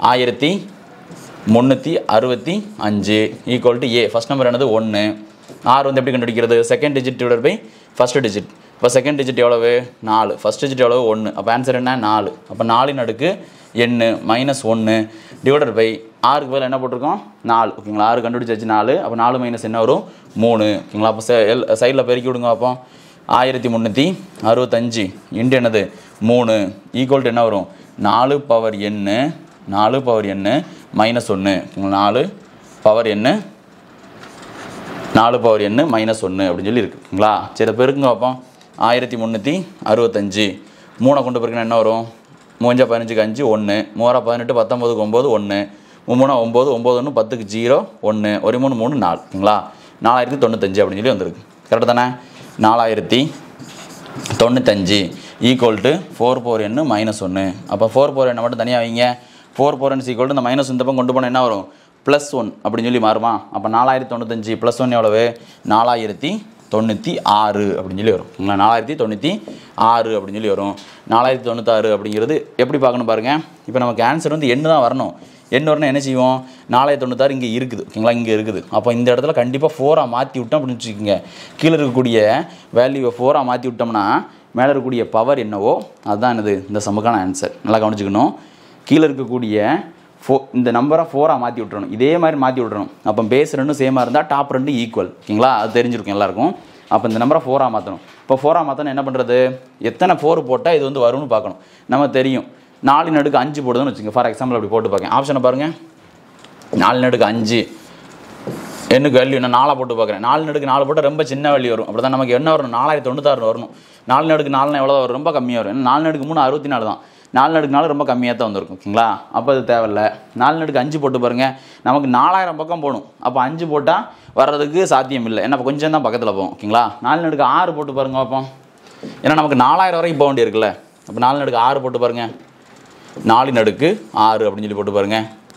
1365 = a. ஃபஸ்ட் நம்பர் என்னது, 1. ஆர் வந்து எப்படி கண்டுபிடிக்கிறது, second digit divided by first digit. இப்போ செகண்ட் டிஜிட் எவ்வளவு, 4. ஃபஸ்ட் டிஜிட் எவ்வளவு, 1. அப்போ ஆன்சர் என்ன, 4. அப்போ 4 - n - 1 டிவைடட் பை ஆருக்கு பதில் என்ன போட்டிருக்கோம், 4. ஓகேங்களா. 6 கண்டுபிடிச்சாச்சு, 4. அப்போ 4 - என்ன வரும், 3. ஓகேங்களா. அப்போ சைடில் பெருக்கி விடுங்க பார்ப்போம். 1365 இன்ட்டு என்னது 3 ஈக்குவல் டு என்ன வரும், 4 பவர் n - 1 4 பவர் n - 1 அப்படின்னு சொல்லி இருக்குது. ஓகேங்களா. சரி, பெருக்குங்க பார்ப்போம். 1365 3 கொண்டு பெருக்கினா என்ன வரும், 3 15 5 1, 3 18 19 9 1, 3 9 9 1 10 0 1 1 3 3 4. ஓகேங்களா. 4095 அப்படின்னு சொல்லி வந்திருக்கு. கரெக்டு தானே. 4095 ஈக்குவல் டு 4 n - 1. அப்போ 4 n மட்டும் தனியாக வைங்க. 4 n ஈக்குவல் டு இந்த மைனஸ் இந்த பக்கம் கொண்டு போனால் என்ன வரும், +1 அப்படின்னு சொல்லி மாறுமா. அப்போ 4095 + 1 எவ்வளவு, 4096 அப்படின்னு சொல்லி வரும். 4096 அப்படின்னு சொல்லி வரும். 4096 அப்படிங்கிறது எப்படி பார்க்கணும் பாருங்கள். இப்போ நமக்கு ஆன்சர் வந்து எண்ணு தான் வரணும். எண்ணு வரணும் என்ன செய்வோம், 4096 இங்கே இருக்குது. ஓகேங்களா. இங்கே இருக்குது. அப்போ இந்த இடத்துல கண்டிப்பாக 4ஆக மாற்றி விட்டோம் அப்படின்னு வச்சுக்கோங்க. கீழே இருக்கக்கூடிய வேல்யூவை 4ஆக மாற்றி விட்டோம்னா மேலே இருக்கக்கூடிய பவர் என்னவோ அதுதான் என்னது, இந்த சம்முக்கான ஆன்சர். நல்லா கவனிச்சுக்கணும். கீழே இருக்கக்கூடிய இந்த நம்பரை 4ஆக மாற்றி விட்டுறணும். இதே மாதிரி மாற்றி விட்றணும். அப்போ பேஸ் ரெண்டும் சேமாக இருந்தால் டாப் 2 ஈக்குவல். ஓகேங்களா. அது தெரிஞ்சிருக்கும் எல்லாருக்கும். அப்போ இந்த நம்பரை 4ஆக மாற்றணும். இப்போ 4ஆக மாற்றணும் என்ன பண்ணுறது, எத்தனை 4 போட்டால் இது வந்து வரும்னு பார்க்கணும். நம்ம தெரியும் 4 × 5 போடுதுன்னு வச்சுக்கோங்க. ஃபார் எக்ஸாம்பிள் அப்படி போட்டு பார்க்கேன். ஆப்ஷனை பாருங்கள். 4 × 5 என்னுக்கு வேல்யூ நான் 4 போட்டு பார்க்குறேன். 4 × 4 போட்டால் ரொம்ப சின்ன வேல்யூ வரும். அப்படி தான் நமக்கு என்ன வரணும், 4096 வரணும். 4 × 4 எவ்வளோ வரும், ரொம்ப கம்மியாக வரும். ஏன்னா 4 × 3 64 தான். 4 × 4 ரொம்ப கம்மியாக தான் வந்திருக்கும். ஓகேங்களா. அப்போ அது தேவையில்லை. 4 × 5 போட்டு பாருங்கள். நமக்கு 4000 பக்கம் போகணும். அப்போ 5 போட்டால் வர்றதுக்கு சாத்தியம் இல்லை. ஏன்னா கொஞ்சம் தான் பக்கத்தில் போகும். ஓகேங்களா. 4 × 6 போட்டு பாருங்க பார்ப்போம். ஏன்னா நமக்கு 4000 வரைக்கும் போக வேண்டியிருக்குல்ல. அப்போ 4 × 6 போட்டு பாருங்கள். 4 × 6 அப்படின்னு சொல்லி போட்டு பாருங்கள்.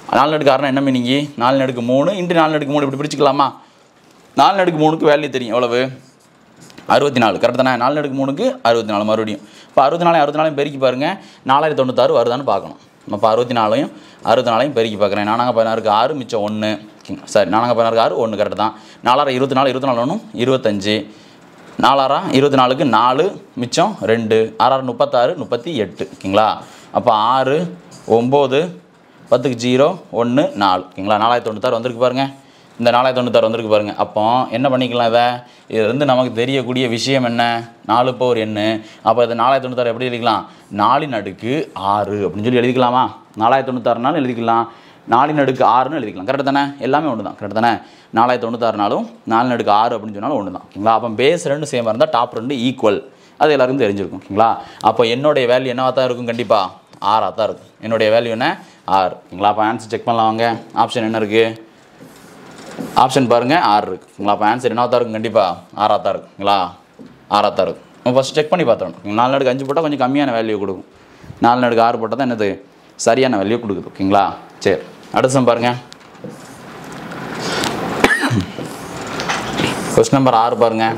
4 அடுக்கு 6 என்ன மீனிங் 4 அடுக்கு 3 × 4 அடுக்கு 3 இப்படி பிரிச்சுக்கலாமா 4 அடுக்கு 3க்கு வேல்யூ தெரியும் எவ்வளவு 64 கரெக்ட் தானே 4 அடுக்கு 3க்கு 64 மறுபடியும் இப்போ 64 பெருக்கி பாருங்க 4096 வருதான்னு பார்க்கணும் அப்போ 64 பெருக்கி பார்க்குறேன் 4×16 6 மிச்சம் 1 சரி 4×16 6 1 கரெக்ட் தான் 4×24 1 25 4×24க்கு 4 மிச்சம் 2 6 36 38 ஓகேங்களா அப்போ 6 9 10க்கு 0 1 4 ஓகேங்களா 4096 வந்திருக்கு பாருங்க இந்த 4096 வந்திருக்கு பாருங்க அப்போ என்ன பண்ணிக்கலாம் இதை இதுலேருந்து நமக்கு தெரியக்கூடிய விஷயம் என்ன 4 பவர் என்ன அப்போ இதை 4096 எப்படி எழுதிக்கலாம் 4 அடுக்கு 6 அப்படின்னு சொல்லி எழுதிக்கலாமா 4096 எழுதிக்கலாம் 4 அடுக்கு 6ன்னு எழுதிக்கலாம் கரெக்ட் தானே எல்லாமே ஒன்று தான் கரெக்ட் தானே 4096 4 அடுக்கு 6 அப்படின்னு சொன்னாலும் ஒன்று தான் ஓகேங்களா அப்போ பேஸ் 2 சேமாக இருந்தால் டாப் 2 ஈக்குவல் அது எல்லாருக்கும் தெரிஞ்சிருக்கும் ஓகேங்களா அப்போ என்னுடைய வேல்யூ என்னவாக தான் இருக்கும் கண்டிப்பாக 6ஆக தான் இருக்கும் என்னுடைய வேல்யூ என்ன 6 ஓகேங்களா அப்போ ஆன்சர் செக் பண்ணலாம் வாங்க ஆப்ஷன் என்ன இருக்குது ஆப்ஷன் பாருங்கள் 6 இருக்குங்களா அப்போ ஆன்சர் என்ன தான் இருக்கும் கண்டிப்பாக 6ஆக தான் இருக்குங்களா 6ஆக தான் இருக்கும் நம்ம ஃபஸ்ட் செக் பண்ணி பார்த்தோம் 4 அடுக்கு 5 போட்டால் கொஞ்சம் கம்மியான வேல்யூ கொடுக்கும் 4 அடுக்கு 6 போட்டால் தான் என்னது சரியான வேல்யூ கொடுக்குது ஓகேங்களா சரி அடுத்த பாருங்கள் கொஸ்டின் நம்பர் 6 பாருங்கள்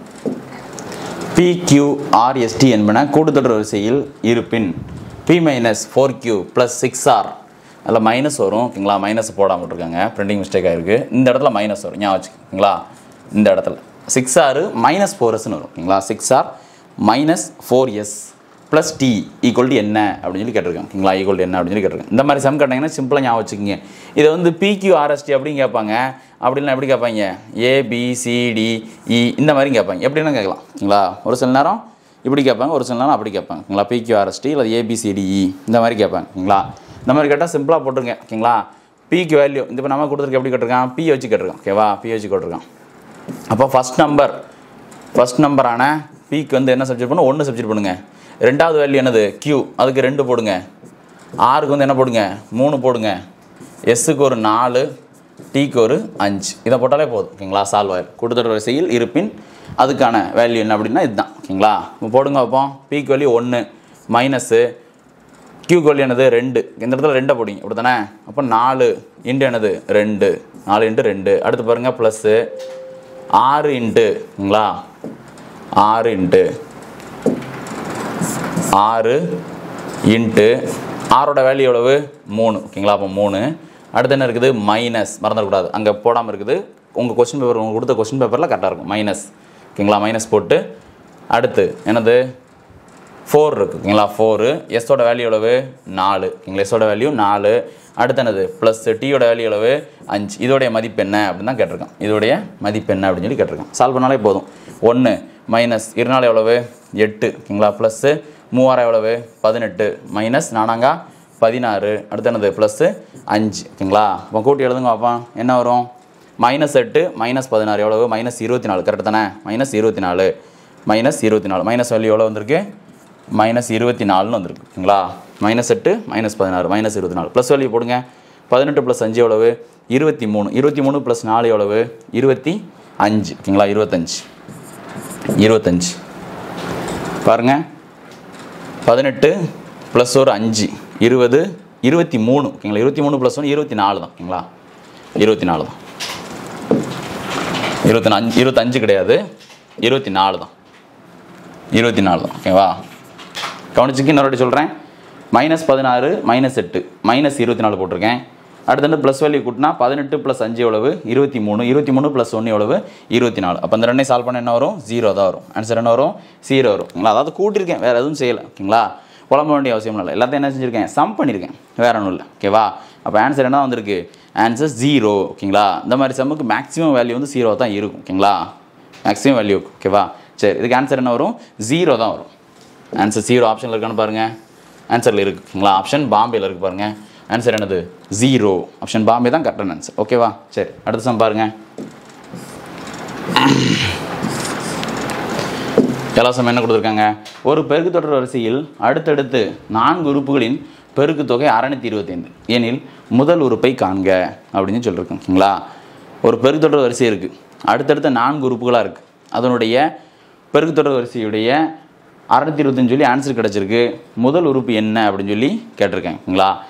PQRST என்பன கூட்டுத்தொடர் வரிசையில் இருப்பின் P - 4Q + 6R அதில் மைனஸ் வரும் ஓகேங்களா மைனஸ் போடாமல் விட்டுருக்காங்க பிரிண்டிங் மிஸ்டேக் ஆகிருக்கு இந்த இடத்துல மைனஸ் வரும் ஞாபகம் வச்சுக்கோங்களா இந்த இடத்துல 6R - 4Sன்னு வரும் ஓகேங்களா 6R - 4S + T = என்ன அப்படின்னு சொல்லி கேட்டிருக்காங்க ஓகேங்களா ஈக்குவல் என்ன அப்படின்னு சொல்லி கேட்டிருக்காங்க இந்த மாதிரி சம் கேட்டாங்கன்னா சிம்பிளாக ஞாபகம் வச்சுக்கோங்க இதை வந்து PQRST அப்படின்னு கேட்பாங்க அப்படின்னா எப்படி கேட்பாங்க ABCDE இந்த மாதிரி கேட்பாங்க எப்படின்னா கேட்கலாம் ஓகேங்களா ஒரு சில நேரம் இப்படி கேட்பாங்க ஒரு சில நேரம் அப்படி கேட்பாங்க ஓகேங்களா PQRST இல்லை ABCDE இந்த மாதிரி கேட்பாங்க ஓகேங்களா இந்த மாதிரி கேட்டால் சிம்பிளாக போட்டிருங்க ஓகேங்களா பிக்கு வேல்யூ இந்த இப்போ நம்ம கொடுத்துருக்க எப்படி கேட்டிருக்கான் P வச்சு கேட்டிருக்கான் ஓகேவா P வச்சு கேட்டிருக்கான் அப்போ ஃபஸ்ட் நம்பரான Pக்கு வந்து என்ன சப்ஜெக்ட் பண்ணும் 1 சப்ஜெக்ட் பண்ணுங்க ரெண்டாவது வேல்யூ என்னது Q அதுக்கு 2 போடுங்க Rக்கு வந்து என்ன போடுங்க 3 போடுங்க Sக்கு ஒரு 4 Tக்கு ஒரு 5 இதை போட்டாலே போதும் ஓகேங்களா சால்வ் ஆயிடும் கூட்டுத்தொடர் வரிசையில் இருப்பின் அதுக்கான வேல்யூ என்ன அப்படின்னா இதுதான் ஓகேங்களா இப்போ போடுங்க வைப்போம் Pக்கு வேல்யூ 1 மைனஸு Q வேல்யூ என்னது 2 இந்த இடத்துல 2 போடுங்க இப்படி தானே அப்போ 4 இன்ட்டு என்னது 2 4 × 2 அடுத்து பாருங்கள் ப்ளஸ்ஸு 6 இன்ட்டுங்களா 6 இன்ட்டு 6 இன்ட்டு ஆரோட வேல்யூ எவ்வளவு 3 ஓகேங்களா அப்போ 3 அடுத்து என்ன இருக்குது மைனஸ் மறந்துடக்கூடாது அங்கே போடாமல் இருக்குது உங்கள் கொஸ்டின் பேப்பர் உங்களுக்கு கொடுத்த கொஸ்டின் பேப்பரில் கரெக்டாக இருக்கும் மைனஸ் ஓகேங்களா மைனஸ் போட்டு அடுத்து என்னது 4 இருக்குது ஓகேங்களா 4 எஸ்ஸோட வேல்யூ எவ்வளவு 4 ஓகேங்களா எஸ்ஸோட வேல்யூ 4 அடுத்து என்னது ப்ளஸ் டீயோட வேல்யூ எவ்வளவு 5 இதோடைய மதிப்பு என்ன அப்படின்னு தான் கேட்டிருக்கான் இதோடைய மதிப்பு என்ன அப்படின்னு சொல்லி கேட்டிருக்கான் சால்வ் பண்ணாலே போதும் 1 மைனஸ் 2 எவ்வளவு 8 ஓகேங்களா ப்ளஸ்ஸு 3 எவ்வளவு 18 மைனஸ் 4 16 அடுத்து என்னது ப்ளஸ்ஸு 5 ஓகேங்களா இப்போ கூட்டி எழுதுங்க பார்ப்போம் என்ன வரும் -8 -16 எவ்வளவு -24 கரெக்ட் தானே -24 மைனஸ் வேல்யூ எவ்வளோ வந்திருக்கு -24ன்னு வந்திருக்கு ஓகேங்களா -8 -16 -24 ப்ளஸ் வேல்யூ போடுங்க 18 + 5 எவ்வளவு 23 + 4 எவ்வளவு 25 ஓகேங்களா 25 பாருங்க 18 + ஒரு 5 20 23 ஓகேங்களா 23 + 1 24 தான் ஓகேங்களா 24 தான் 25 கிடையாது 24 தான் 24 தான் ஓகேவா கவனிச்சுக்கு இன்னொரு சொல்கிறேன் -16 -8 -24 போட்டிருக்கேன் அடுத்து ப்ளஸ் வேல்யூ கூட்டினா 18 + 5 எவ்வளவு 23 + 1 எவ்வளவு 24 அப்போ அந்த ரெண்டையும் சால்வ் பண்ண என்ன வரும் 0 தான் வரும் ஆன்சர் என்ன வரும் 0 வரும் ஓகேங்களா அதாவது கூட்டியிருக்கேன் வேறு எதுவும் செய்யலை ஓகேங்களா குழம்ப வேண்டிய அவசியம் இல்லை எல்லாத்தையும் என்ன செஞ்சுருக்கேன் சம் பண்ணியிருக்கேன் வேறு ஒன்றும் இல்லை ஓகேவா அப்போ ஆன்சர் என்ன வந்திருக்கு ஆன்சர் 0 ஓகேங்களா இந்த மாதிரி சம்முக்கு மேக்ஸிமம் வேல்யூ வந்து 0 தான் இருக்கும் ஓகேங்களா மேக்ஸிமம் வேல்யூ ஓகேவா சரி இதுக்கு ஆன்சர் என்ன வரும் 0 தான் வரும் ஆன்சர் 0 ஆப்ஷனில் இருக்கான்னு பாருங்கள் ஆன்சரில் இருக்குது ஓகேங்களா ஆப்ஷன் பாம்பேயில் இருக்குது பாருங்கள் ஆன்சர் என்னது 0 ஆப்ஷன் பாம்பே தான் கரெக்டான ஆன்சர் ஓகேவா சரி அடுத்த சம் பாருங்கள் எல்லா சம் என்ன கொடுத்துருக்காங்க ஒரு பெருக்கு தொடர் வரிசையில் அடுத்தடுத்து 4 உறுப்புகளின் பெருக்கு தொகை 625 எனில் முதல் உறுப்பை காண்க அப்படின்னு சொல்லியிருக்கோம் ஓகேங்களா ஒரு பெருக்கு தொடர் வரிசை இருக்குது அடுத்தடுத்த 4 உறுப்புகளாக இருக்குது அதனுடைய பெருக்கு தொடர் வரிசையுடைய 625 சொல்லி ஆன்சர் கிடச்சிருக்கு முதல் உறுப்பு என்ன அப்படின்னு சொல்லி கேட்டிருக்கேன் ஓகேங்களா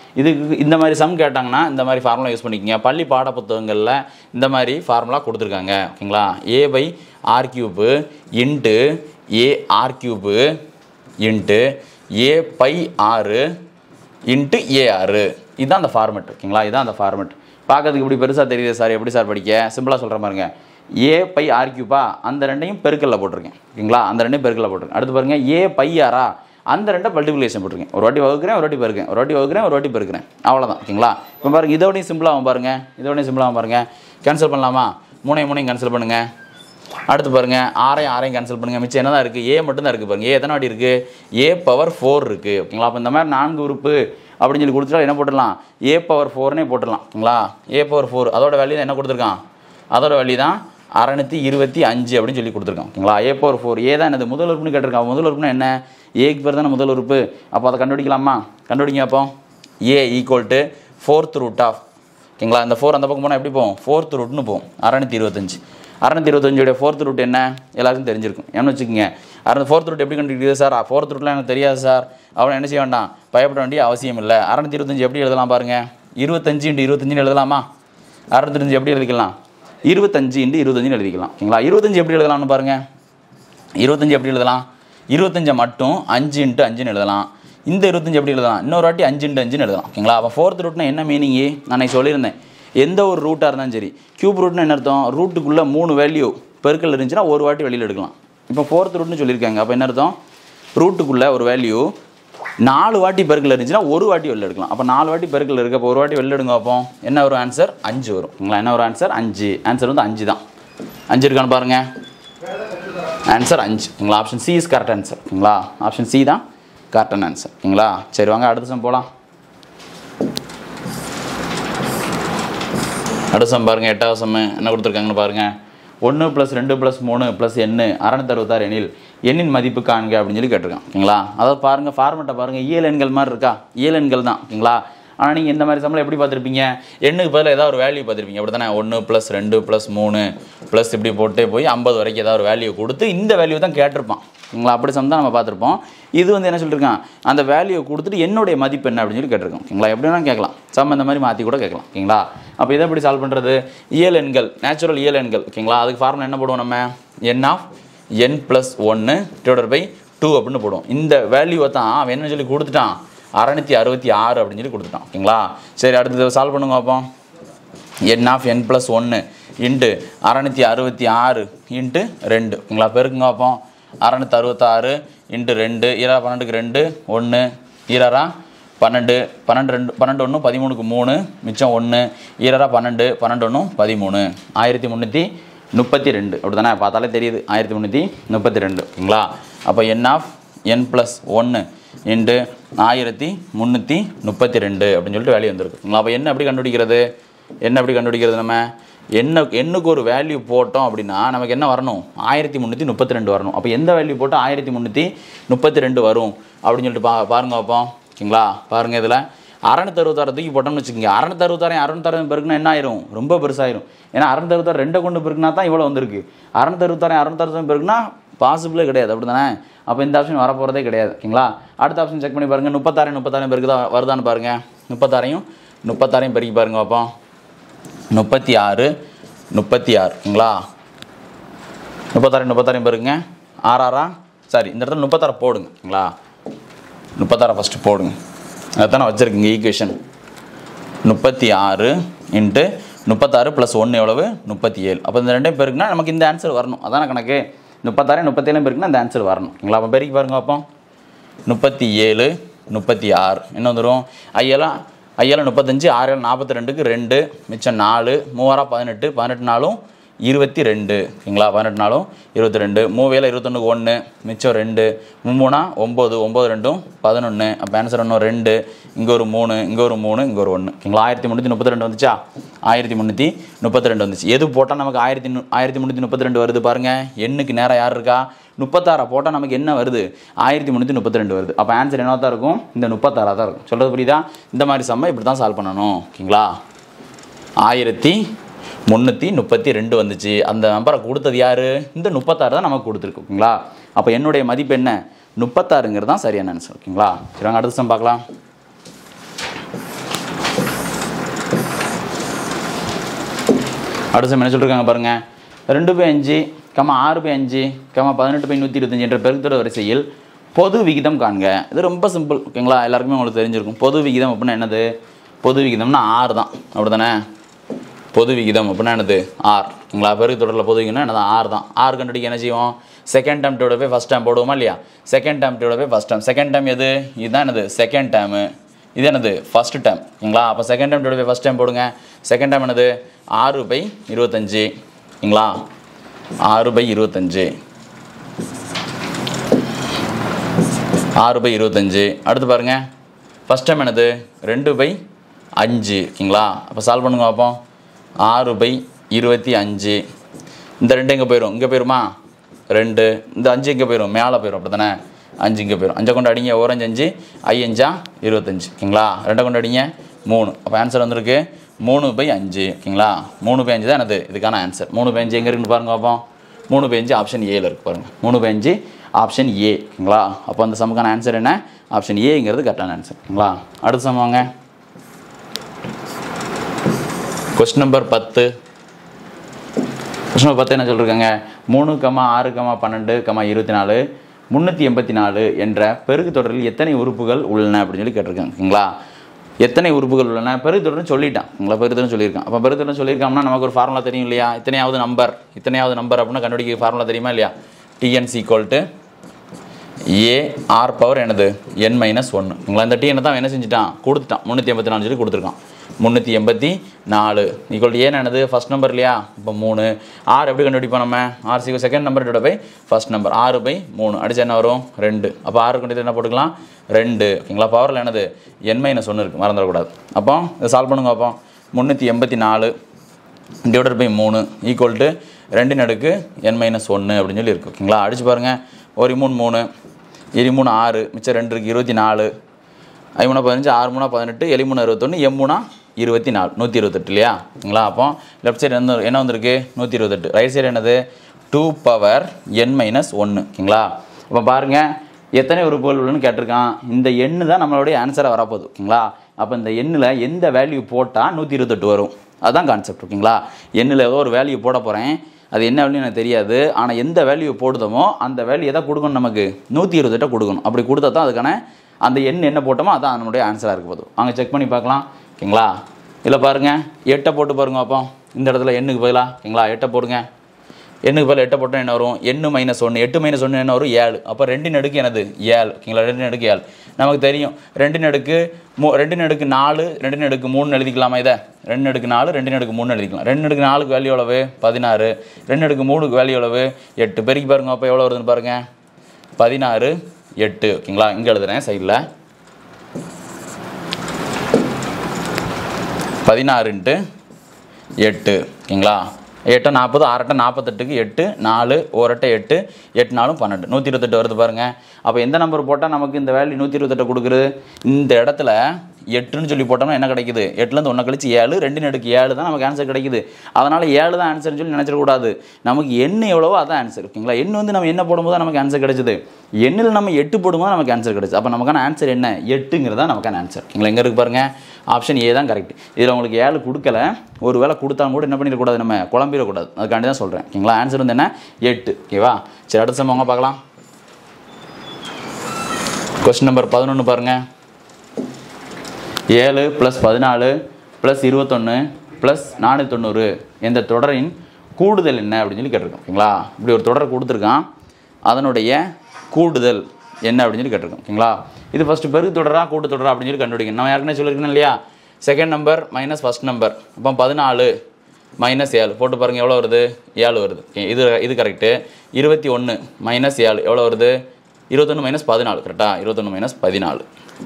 இதுக்கு இந்த மாதிரி சம் கேட்டாங்கன்னா இந்த மாதிரி ஃபார்முலா யூஸ் பண்ணிக்கோங்க. பள்ளி பாட புத்தகங்களில் இந்த மாதிரி ஃபார்முலா கொடுத்துருக்காங்க. ஓகேங்களா? a/r³ into a/r³ into a/r into ar. இதுதான் அந்த ஃபார்மெட். ஓகேங்களா? இதுதான் அந்த ஃபார்மெட். பார்க்கறதுக்கு இப்படி பெருசாக தெரியுது சார், எப்படி சார் படிக்க? சிம்பிளாக சொல்கிற பாருங்க, a/r³ அந்த ரெண்டையும் பெருக்கல்ல போட்டிருக்கேன். ஓகேங்களா? அந்த ரெண்டையும் பெருக்கல்ல போட்டிருக்கேன். அடுத்து பாருங்க a/r அந்த ரெண்டை மல்டிப்ளிகேஷன் போட்டிருக்கேன். ஒரு வாட்டி வகுக்கிறேன், ஒரு வாட்டி பெருக்கிறேன், ஒரு வாட்டி வகுக்கிறேன், ஒரு வாட்டி பெருக்கிறேன், அவ்வளோதான். ஓகேங்களா? இப்போ பாருங்க, இதோடையும் சிம்பிளாக பாருங்க, இதோடையும் சிம்பிளாக பாருங்க. கேன்சல் பண்ணலாமா? 3 கேன்சல் பண்ணுங்க. அடுத்து பாருங்க, 6 கேன்சல் பண்ணுங்க. மிச்சம் என்ன தான் இருக்குது? ஏ மட்டும் தான் இருக்குது. பாருங்க, ஏ எத்தனை வாட்டி இருக்குது? a/4 இருக்குது. ஓகேங்களா? அப்போ இந்த மாதிரி 4 உறுப்பு அப்படின்னு சொல்லி கொடுத்துட்டா என்ன போட்டுடலாம்? a/4னே போட்டுடலாம். ஓகேங்களா? a/4 அதோட வேல்யூ தான் என்ன கொடுத்துருக்கான்? அதோட வேல்யூ தான் 625 அப்படின்னு சொல்லி கொடுத்துருக்கான். ஓகேங்களா? a/4 ஏ தான் என்னது? முதல் உறுப்புன்னு கேட்டிருக்கான். முதல் உறுப்புனா என்ன? ஏக்கு பேர் தானே முதல் உறுப்பு. அப்போ அதை கண்டுபிடிக்கலாமா? கண்டுபிடிங்க. அப்போ a = 4th root of. ஓகேங்களா? இந்த 4 அந்த பக்கம் போனால் எப்படி போகும்? 4th rootனு போகும். 625. 625 4th root என்ன? எல்லாருக்கும் தெரிஞ்சிருக்கும். ஏன்னு வச்சுக்கோங்க, 4th root எப்படி கண்டுபிடிக்கிறது சார்? 4th rootலாம் எனக்கு தெரியாது சார். அவனை என்ன செய்ய வேண்டாம், பயப்பட வேண்டிய அவசியம் இல்லை. 625 எப்படி எழுதலாம் பாருங்கள்? 25 × 25 எழுதலாமா? 625 எப்படி எழுதிக்கலாம்? 25 × 25 எழுதிக்கலாம். ஓகேங்களா? 25 எப்படி எழுதலாம்னு பாருங்கள். 25 எப்படி எழுதலாம்? 25 மட்டும் 5 × 5 எழுதலாம். இந்த 25 எப்படி எழுதலாம்? இன்னொரு வாட்டி 5 × 5 எழுதலாம். ஓகேங்களா? அப்போ 4th rootனா என்ன மீனிங்கு நான் சொல்லியிருந்தேன். எந்த ஒரு ரூட்டாக இருந்தாலும் சரி, கியூப் ரூட்னு என்ன அர்த்தம்? ரூட்டுக்குள்ளே 3 வேல்யூ பெருக்கல் இருந்துச்சுன்னா ஒரு வாட்டி வெளியில் எடுக்கலாம். இப்போ 4th rootனு சொல்லியிருக்காங்க. அப்போ என்ன அர்த்தம்? ரூட்டுக்குள்ளே ஒரு வேல்யூ 4 வாட்டி பெருக்கல் இருந்துச்சுன்னா ஒரு வாட்டி வெளியில் எடுக்கலாம். அப்போ 4 வாட்டி பெருக்கல் இருக்குது. அப்போ ஒரு வாட்டி வெளியில் எடுங்க. அப்போ என்ன வரும்? ஆன்சர் 5 வரும். ஓகேங்களா? என்ன ஒரு ஆன்சர்? 5. ஆன்சர் வந்து 5 தான். 5 இருக்கான்னு பாருங்கள். ஆன்சர் 5. ஓகேங்களா? Option C is correct answer. ஓகேங்களா? ஆப்ஷன் சி தான் கரெக்டான ஆன்சர். ஓகேங்களா? சரி, வாங்க அடுத்த சம் போகலாம். அடுத்த சம் பாருங்கள். 8வது சம் என்ன கொடுத்துருக்காங்கன்னு பாருங்கள். 1 + 2 + 3 + n 666 எனில் எண்ணின் மதிப்பு காண்க அப்படின்னு சொல்லி கேட்டிருக்கான். ஓகேங்களா? அதாவது பாருங்கள், ஃபார்மெட்டை பாருங்கள். இயல் எண்கள் மாதிரி இருக்கா? இயல் எண்கள் தான். ஓகேங்களா? ஆனால் நீங்கள் இந்த மாதிரி சம்பளம் எப்படி பார்த்துருப்பீங்க? எண்ணுக்கு பதில் ஏதாவது ஒரு வேல்யூ பார்த்துருப்பீங்க. அப்படி தானே? 1 + 2 + 3 ப்ளஸ் இப்படி போட்டே போய் 50 வரைக்கும் ஏதாவது ஒரு வேல்யூ கொடுத்து இந்த வேல்யூ தான் கேட்டிருப்பான். ஓகேங்களா? அப்படி சம் தான் நம்ம பார்த்துருப்போம். இது வந்து என்ன சொல்லியிருக்கான்? அந்த வேல்யூ கொடுத்துட்டு என்னுடைய மதிப்பு என்ன அப்படின்னு சொல்லி கேட்டிருக்கோம். ஓகேங்களா? எப்படி வேணாலும் கேட்கலாம். சம் இந்த மாதிரி மாற்றி கூட கேட்கலாம். ஓகேங்களா? அப்போ இதை எப்படி சால்வ் பண்ணுறது? இயல் எண்கள், நேச்சுரல் இயல் எண்கள். ஓகேங்களா? அதுக்கு ஃபார்முலா என்ன போடுவோம்? நம்ம n + 1 / 2 அப்படின்னு போடுவோம். இந்த வேல்யூவை தான் அவன் என்ன சொல்லி கொடுத்துட்டான்? 666 அப்படின்னு சொல்லி கொடுத்துட்டான். ஓகேங்களா? சரி, அடுத்தது சால்வ் பண்ணுங்க. அப்போ n + 1 இன்ட்டு 666 இன்ட்டு 2. ஓகேங்களா? பெருக்குங்க. அப்போ 666 இன்ட்டு 2 12 2 1 12 12 1 13க்கு 3 மிச்சம் 1 12 12 1 13 1332. அப்படி தானே? பார்த்தாலே தெரியுது 1332. ஓகேங்களா? அப்போ n + 1 இன்ட்டு 1332 அப்படின்னு சொல்லிட்டு வேல்யூ வந்துருக்கு. அப்போ என்ன எப்படி கண்டுபிடிக்கிறது? நம்ம எண்ணுக்கு ஒரு வேல்யூ போட்டோம் அப்படின்னா நமக்கு என்ன வரணும்? 1332 வரணும். அப்போ எந்த வேல்யூ போட்டால் 1332 வரும் அப்படின்னு சொல்லிட்டு பாருங்க. அப்போ ஓகேங்களா? பாருங்கள், இதில் 666 தூக்கி போட்டோம்னு வச்சுக்கோங்க. 666 பெருக்குனா என்ன ஆயிரும்? ரொம்ப பெருசாயிரும். ஏன்னா 666 2 கொண்டு பெருக்குனா தான் இவ்வளோ வந்திருக்கு. 666 பெருக்குனா பாசிபிளே கிடையாது. அப்படி தானே? அப்போ இந்த ஆப்ஷன் வரப்போகிறதே கிடையாது. ஓகேங்களா? அடுத்த ஆப்ஷன் செக் பண்ணி பாருங்கள். 36 பெருக்கு தான் வருதான்னு பாருங்கள். 36 பெருக்கி பாருங்கள். அப்போ 36 ஓகேங்களா? 36 பெருங்க. 6 சாரி, இந்த இடத்துல 36 போடுங்க. ஓகேங்களா? 36 ஃபஸ்ட்டு போடுங்க. அதைத்தானே வச்சுருக்கீங்க ஈக்குவேஷன். 36 இன்ட்டு 36 + 1 எவ்வளவு? 37. அப்போ இந்த ரெண்டையும் பெருக்குனா நமக்கு இந்த ஆன்சர் வரணும். அதான கணக்கு. 36 37 பெருக்குனா இந்த ஆன்சர் வரணும். ஓகேங்களா? அப்போ பெருக்கி பாருங்க. அப்போ 37 36 என்ன வந்துடும்? ஐயெல்லாம் 35 6 42க்கு 2 மிச்சம் 4 3 18 18 4 22. ஓகேங்களா? 18 4 22 3 21 1 மிச்சம் 2 3 9 9 2 11. அப்போ ஆன்சர் ஒன்று 2. இங்கே ஒரு 3 இங்கே ஒரு 3 இங்கே ஒரு 1. ஓகேங்களா? 1332 வந்துச்சா? 1332 வந்துச்சு. எது போட்டால் நமக்கு 1332 வருது பாருங்கள். எண்ணுக்கு நேரம் யார் இருக்கா? 36 போட்டால் நமக்கு என்ன வருது? 1332 வருது. அப்போ ஆன்சர் என்ன தான் இருக்கும்? இந்த 36 தான் இருக்கும். சொல்கிறது புரியுதா? இந்த மாதிரி சம்மை இப்படி தான் சால்வ் பண்ணணும். ஓகேங்களா? 1332 வந்துச்சு. அந்த நம்பரை கொடுத்தது யார்? இந்த 36 தான் நமக்கு கொடுத்துருக்கு. ஓகேங்களா? அப்போ என்னுடைய மதிப்பு என்ன? 36ங்கிறது தான் சரியான ஆன்சர். ஓகேங்களா? சரி, அடுத்த சம் பார்க்கலாம். அடுத்த சம் என்ன சொல்லியிருக்காங்க பாருங்கள், 2/5, 6/5, 18/125 என்ற பெருக்குத்தொடர் வரிசையில் பொது விகிதம் காண்க. இது ரொம்ப சிம்பிள் ஓகேங்களா, எல்லாருக்குமே உங்களுக்கு தெரிஞ்சிருக்கும். பொது விகிதம் அப்படின்னா என்னது? பொது விகிதம்னா ஆறு தான், அப்படி தானே? பொது விகிதம் அப்படின்னா என்னது? ஆர் ஓகேங்களா. பெருக்குத்தொடரில் பொது விகிதம்னா என்னது? ஆறு தான். ஆறு கண்டுபிடிக்க என்ன செய்வோம்? Second term divide by first term போடுவோமா இல்லையா? Second term divide by first term. Second term எது? இதுதான் என்னது? Second term. இது என்னது? ஃபஸ்ட் டேர்ம் ஓகேங்களா. அப்போ second term divide by first term போடுங்க. செகண்ட் டேர்ம் என்னது? 6/25 ஓகேங்களா. 6/25 6/25. அடுத்து பாருங்கள், ஃபஸ்ட் டைம் என்னது? 2/5 ஓகேங்களா. அப்போ சால்வ் பண்ணுங்க பார்ப்போம். 6/25. இந்த 2 எங்கே போயிடும்? இங்கே போயிடுமா? 2. இந்த 5 எங்கே போயிடும்? மேலே போயிடும், அப்படி தானே? 5 இங்கே போயிடும். 5 கொண்டு அடிங்க. ஓரஞ்சு 5, 5 25 ஓகேங்களா. 2 கொண்டு அடிங்க 3. அப்போ ஆன்சர் வந்திருக்கு 3/5 ஓகேங்களா. 3/5 தான் என்னது? இதுக்கான ஆன்சர். 3/5 எங்கே இருக்குன்னு பாருங்க பார்ப்போம். 3/5 ஆப்ஷன் ஏல இருக்குது பாருங்கள். 3/5 ஆப்ஷன் ஏ ஓகேங்களா. அப்போ அந்த சமுக்கான ஆன்சர் என்ன? ஆப்ஷன் ஏங்கிறது கரெக்டான ஆன்சர் ஓகேங்களா. அடுத்த சம் வாங்க. Question number 10. கொஸ்டின் நம்பர் 10 என்ன சொல்லியிருக்காங்க? 3, 6, 12, 24, 384 என்ற பெருக்கு தொடரில் எத்தனை உறுப்புகள் உள்ளன அப்படின்னு சொல்லி கேட்டிருக்காங்க ஓகேங்களா. எத்தனை உறுப்புகள் உள்ளன? பெருக்கு தொடர்னு சொல்லிட்டான் உங்களை, பெருக்கு தொடர்னு சொல்லியிருக்கான். அப்போ பெருக்கு தொடர்னு சொல்லியிருக்காங்கன்னா நமக்கு ஒரு ஃபார்முலா தெரியும் இல்லையா? இத்தனையாவது நம்பர் அப்படின்னு கண்டுபிடிக்க ஃபார்முலா தெரியுமா இல்லையா? TN = AR பவர் என்னது? n-1 உங்களை. இந்த TN தான் என்ன செஞ்சுட்டான்? கொடுத்துட்டான். 384 சொல்லி கொடுத்துருக்கான். 384 = ஏன் என்னது? ஃபஸ்ட் நம்பர் இல்லையா? இப்போ 3. R எப்படி கண்டுபிடிப்போம் நம்ம? R second number divide by first number. 6/3 அடிச்சு என்ன வரும்? 2. அப்போ 6 கொண்டு என்ன போட்டுக்கலாம்? 2 ஓகேங்களா. பவரில் என்னது? n-1 இருக்குது, மறந்துடக்கூடாது. அப்போ இதை சால்வ் பண்ணுங்க. அப்போ 384 டிவைடட் பை 3 = 2 அடுக்கு n-1 அப்படின்னு சொல்லி இருக்குது ஓகேங்களா. அடிச்சு பாருங்கள். 1 3 3, 2 3 6, மிச்சம் 2 இருக்குது 24, 5 3 15, 6 3 18, 7 3 61, M 3 24, 128 இல்லையா ஓகேங்களா. அப்போ லெஃப்ட் சைடு என்ன வந்திருக்கு? 128. ரைட் சைடு என்னது? 2 பவர் n-1 ஓகேங்களா. அப்போ பாருங்கள் எத்தனை உறுப்புகள் உள்ளன்னு கேட்டிருக்கான். இந்த எண்ணு தான் நம்மளுடைய ஆன்சராக வரப்போகுது ஓகேங்களா. அப்போ இந்த எண்ணில் எந்த வேல்யூ போட்டால் 128 வரும், அதுதான் கான்செப்ட் ஓகேங்களா. எண்ணில் ஏதோ ஒரு வேல்யூ போட போகிறேன், அது என்ன வேல்யூ எனக்கு தெரியாது. ஆனால் எந்த வேல்யூ போடுதமோ அந்த வேல்யூ எதை கொடுக்கணும்? நமக்கு 128 கொடுக்கணும். அப்படி கொடுத்தா தான் அதுக்கான அந்த எண் என்ன போட்டோமோ அதான் நம்மளுடைய ஆன்சராக இருக்க போதும். அங்கே செக் பண்ணி பார்க்கலாம் ஓகேங்களா. இதில் பாருங்கள் 8 போட்டு பாருங்க அப்போ. இந்த இடத்துல எண்ணுக்கு பதிலாக ஓகேங்களா 8 போடுங்க. எண்ணுக்கு பதில் 8 போட்டால் என்ன வரும்? n-1. 8 - 1 என்ன வரும்? 7. அப்போ 2 அடுக்கு என்னது? 7 ஓகேங்களா. 2 அடுக்கு 7 நமக்கு தெரியும். 2 அடுக்கு 4, 2 அடுக்கு 3 எழுதிக்கலாமா? இதை 2 அடுக்கு 4, 2 அடுக்கு 3 எழுதிக்கலாம். 2 அடுக்கு 4க்கு வேல்யூ எவ்வளவு? 16. 2 அடுக்கு 3க்கு வேல்யூ எவ்வளவு? 8. பெருக்கி பாருங்க அப்போ எவ்வளோ வருதுன்னு பாருங்கள். 16 8 ஓகேங்களா. இங்கே எழுதுறேன் சைடில். 16 × 8 ஓகேங்களா. 8 40, 6 48க்கு 8, 4 1 8, 8 4 12, 128 வருது பாருங்கள். அப்போ எந்த நம்பர் போட்டால் நமக்கு இந்த வேல்யூ 128 கொடுக்குறது? இந்த இடத்துல 8ன்னு சொல்லி போட்டோம்னா என்ன கிடைக்குது? 8லேருந்து 1 கழிச்சு 7, 2 அடுக்கு 7 தான் நமக்கு ஆன்சர் கிடைக்குது. அதனால் 7 தான் ஆன்சர்னு சொல்லி நினச்சிடக்கூடாது. நமக்கு எண் எவ்வளவோ அதான் ஆன்சர் ஓகேங்களா. எண் வந்து நம்ம என்ன போடும்போது தான் நமக்கு ஆன்சர் கிடைச்சிது. எண்ணில் நம்ம 8 போடும்போது நமக்கு ஆன்சர் கிடைச்சு. அப்போ நமக்கான ஆன்சர் என்ன? 8ங்கிறது தான் நமக்கான ஆன்சர் ஓகேங்களா. எங்கே இருக்குது பாருங்கள்? ஆப்ஷன் ஏ தான் கரெக்ட். இதில் உங்களுக்கு 7 கொடுக்கல, ஒரு வேளை கொடுத்தாலும் கூட என்ன பண்ணிடக்கூடாது? நம்ம குழம்பிடக்கூடாது. அதுக்காண்டி தான் சொல்கிறேன் ஓகேங்களா. ஆன்சர் வந்து என்ன? 8 ஓகேவா. சரி அடுத்த சம் வாங்க பார்க்கலாம். கொஸ்டின் நம்பர் 11 பாருங்கள். 7 + 14 + 21 + 490 என்ற தொடரின் கூடுதல் என்ன அப்படின்னு சொல்லி கேட்டிருக்கோம் ஓகேங்களா. இப்படி ஒரு தொடர் கொடுத்துருக்கான், அதனுடைய கூடுதல் என்ன அப்படின்னு சொல்லி கேட்டிருக்கோம் ஓகேங்களா. இது ஃபஸ்ட்டு பெருக்கு தொடரா கூட்டு தொடரா அப்படின்னு சொல்லி கண்டுபிடிக்கணும். நான் ஏற்கனவே சொல்லியிருக்கேன் இல்லையா? Second number minus first number. அப்போ 14 - 7 போட்டு பாருங்கள் எவ்வளோ வருது? 7 வருது. இது கரெக்டு. 21 - 7 எவ்வளோ வருது? 21 - 14 கரெக்டாக. 21 - 14,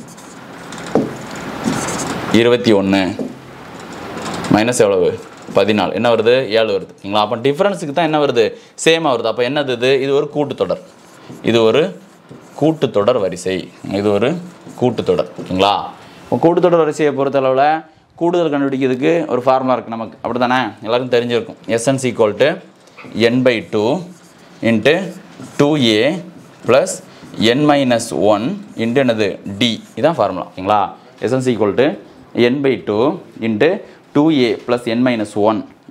21 மைனஸ் எவ்வளவு? 14 என்ன வருது? 7 வருது ஓகேங்களா. அப்போ டிஃப்ரென்ஸுக்கு தான் என்ன வருது? சேமாக வருது. அப்போ என்னது இது? இது ஒரு கூட்டுத்தொடர். இது ஒரு கூட்டுத்தொடர் வரிசை. இது ஒரு கூட்டுத்தொடர் ஓகேங்களா. இப்போ கூட்டுத்தொடர் வரிசையை பொறுத்தளவில் கூடுதல் கண்டுபிடிக்கிறதுக்கு ஒரு ஃபார்முலா இருக்குது நமக்கு, அப்படி தானே? எல்லாருக்கும் தெரிஞ்சிருக்கும். SN = n/2 × 2a + n-1 × என்னது? d. இதுதான் ஃபார்முலா ஓகேங்களா. SN = n/2 × 2a + n-1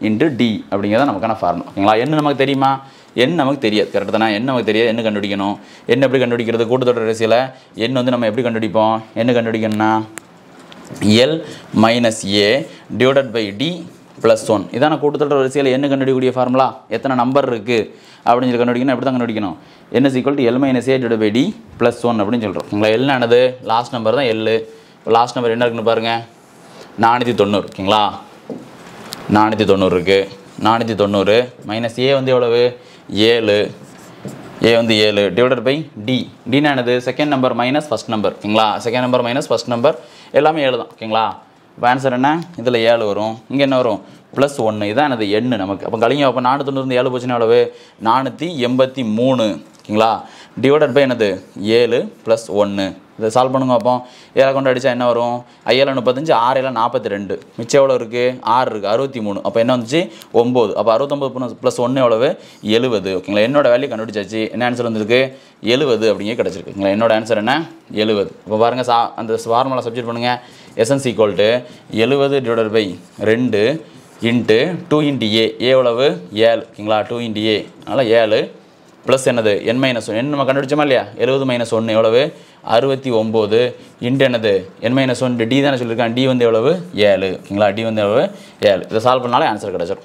into D அப்படிங்கிறத நமக்கான ஃபார்முலா ஓகேங்களா. என்ன நமக்கு தெரியுமா? எண் நமக்கு தெரியாது கரெக்டு தானே. எண் நமக்கு தெரியாது, என்ன கண்டுபிடிக்கணும். எண் எப்படி கண்டுபிடிக்கிறது? கூட்டுத்தொடர் வரிசையில் எண் வந்து நம்ம எப்படி கண்டுபிடிப்போம்? என்ன கண்டுபிடிக்கணும்னா L minus A divided by D plus 1 இதான கூட்டுத்தொடர் வரிசையில் என்ன கண்டுபிடிக்கக்கூடிய ஃபார்முலா. எத்தனை நம்பர் இருக்குது அப்படின்னு சொல்லி கண்டுபிடிக்கணும். எப்படி தான் கண்டுபிடிக்கணும்? n is equal to L minus A divided by D plus 1 அப்படின்னு சொல்கிறோம். ஓகேங்களா. எல் ஆனது லாஸ்ட் நம்பர் தான் எல். லாஸ்ட் நம்பர் என்ன இருக்குன்னு பாருங்கள், 490 ஓகேங்களா. 490 இருக்குது. 490 மைனஸ் ஏ வந்து எவ்வளவு? 7. ஏ வந்து 7 டிவைடட் பை டி. டினானது second number minus first number ஓகேங்களா. Second number minus first number எல்லாமே 7 தான் ஓகேங்களா. இப்போ ஆன்சர் என்ன? இதில் 7 வரும், இங்கே என்ன வரும்? ப்ளஸ் 1. இதான் எனது எண்ணு நமக்கு. அப்போ கழிங்க. அப்போ 490 7 போச்சுன்னா எவ்வளவு? 483 ஓகேங்களா. டிவைடட் பை என்னது? 7 + 1. இதை சால்வ் பண்ணுங்க. அப்போ 7 கொண்டு அடித்தா என்ன வரும்? 5 35 6 42. மிச்சம் எவ்வளோ இருக்குது? 6 இருக்குது, 63. அப்போ என்ன வந்துச்சு? 9. அப்போ 69 + 1 எவ்வளவு? 70 ஓகேங்களா. என்னோட வேல்யூ கண்டுபிடிச்சாச்சு. என்ன ஆன்சர் வந்திருக்கு? 70 அப்படிங்க கிடச்சிருக்கு ஓகேங்களா. என்னோட ஆன்சர் என்ன? 70. இப்போ பாருங்கள், அந்த ஃபார்முலா சப்ஸ்டிட்யூட் பண்ணுங்கள். எஸ்என்ஸ் ஈக்குவல் டு 70 டிவைடட் by 2 into 2 into A. A எவ்வளவு? 7 ஓகேங்களா. 2 இன்ட்டு ஏ, அதனால் 7 ப்ளஸ் என்னது? n minus 1. என்ன நம்ம கண்டுபிடிச்சோமா இல்லையா? 70 மைனஸ் 1 எவ்வளவு? 69 இன்ட்டு என்னது? n மைனஸ் 1 டி தானே சொல்லியிருக்கான். டி வந்து எவ்வளவு? 7 ஓகேங்களா. டி வந்து எவ்வளவு? 7. இதை சால்வ் பண்ணாலே ஆன்சர் கிடச்சிடும்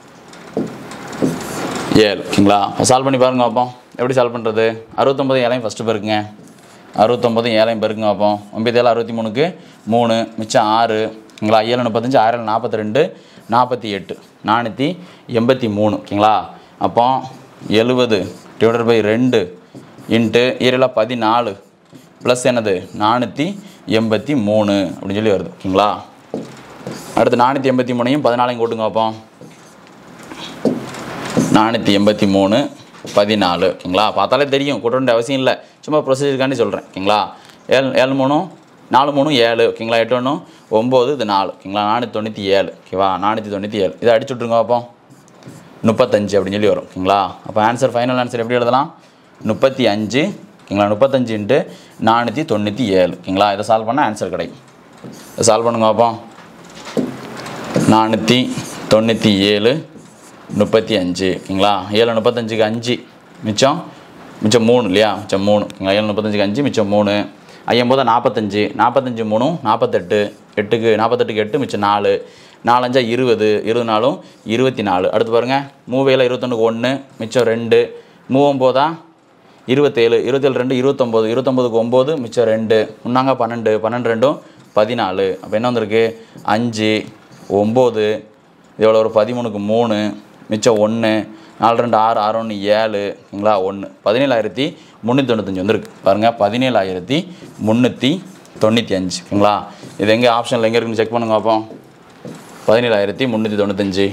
7 ஓகேங்களா. சால்வ் பண்ணி பாருங்க. அப்போ எப்படி சால்வ் பண்ணுறது? 69 7 ஃபஸ்ட்டு பெருக்குங்க. 69 7 பெருக்குங்க. அப்போ 9 7 63க்கு 3 மிச்சம் 6 ஓகேங்களா. 7 35 6 42 48 483 ஓகேங்களா. அப்போ 70 டிவைடட் பை 2 இன்ட்டு 7 14 ப்ளஸ் என்னது? 483 அப்படின்னு சொல்லி வருது ஓகேங்களா. அடுத்து 483ஐயும் 14 கூட்டுங்க. அப்போ 483 14 ஓகேங்களா. பார்த்தாலே தெரியும், கூட்ட வேண்டிய அவசியம் இல்லை, சும்மா ப்ரொசீஜருக்காண்டி சொல்கிறேன் ஓகேங்களா. 7 3 4 3 7 ஓகேங்களா. 8 1 9 இது 4 ஓகேங்களா. 497 ஓகேவா. 497 இதை அடிச்சு விட்ருங்க. அப்போ 35 அப்படின்னு சொல்லி வரும் ஓகேங்களா. அப்போ ஆன்சர் ஃபைனல் ஆன்சர் எப்படி எழுதலாம்? 35 ஓகேங்களா. 35 இன்ட்டு 497 ஓகேங்களா. இதை சால்வ் பண்ணால் ஆன்சர் கிடைக்கும். இதை சால்வ் பண்ணுங்க. அப்போ 497 35 ஓகேங்களா. 7 35க்கு 5 மிச்சம் 3 இல்லையா. மிச்சம் 3 ஓகேங்களா. 7 35க்கு 5 மிச்சம் 3. 5 45 45 3 48 8க்கு 48க்கு 8 மிச்சம் 4 4 5 20 24 24. அடுத்து பாருங்கள், 3 21க்கு 1 மிச்சம் 2 3 9 27 27 2 29 29க்கு 9 மிச்சம் 2 முன்னாங்க 12 12 2 14. அப்போ என்ன வந்திருக்கு? 5 9 இது எவ்வளோ? ஒரு 13க்கு 3 மிச்சம் 1 4 2 6 6 1 7 ஓகேங்களா. 1 17395 வந்துருக்கு பாருங்கள். 17395 ஓகேங்களா. இது எங்கே ஆப்ஷனில் எங்கே இருக்குன்னு செக் பண்ணுங்க. அப்போ 17395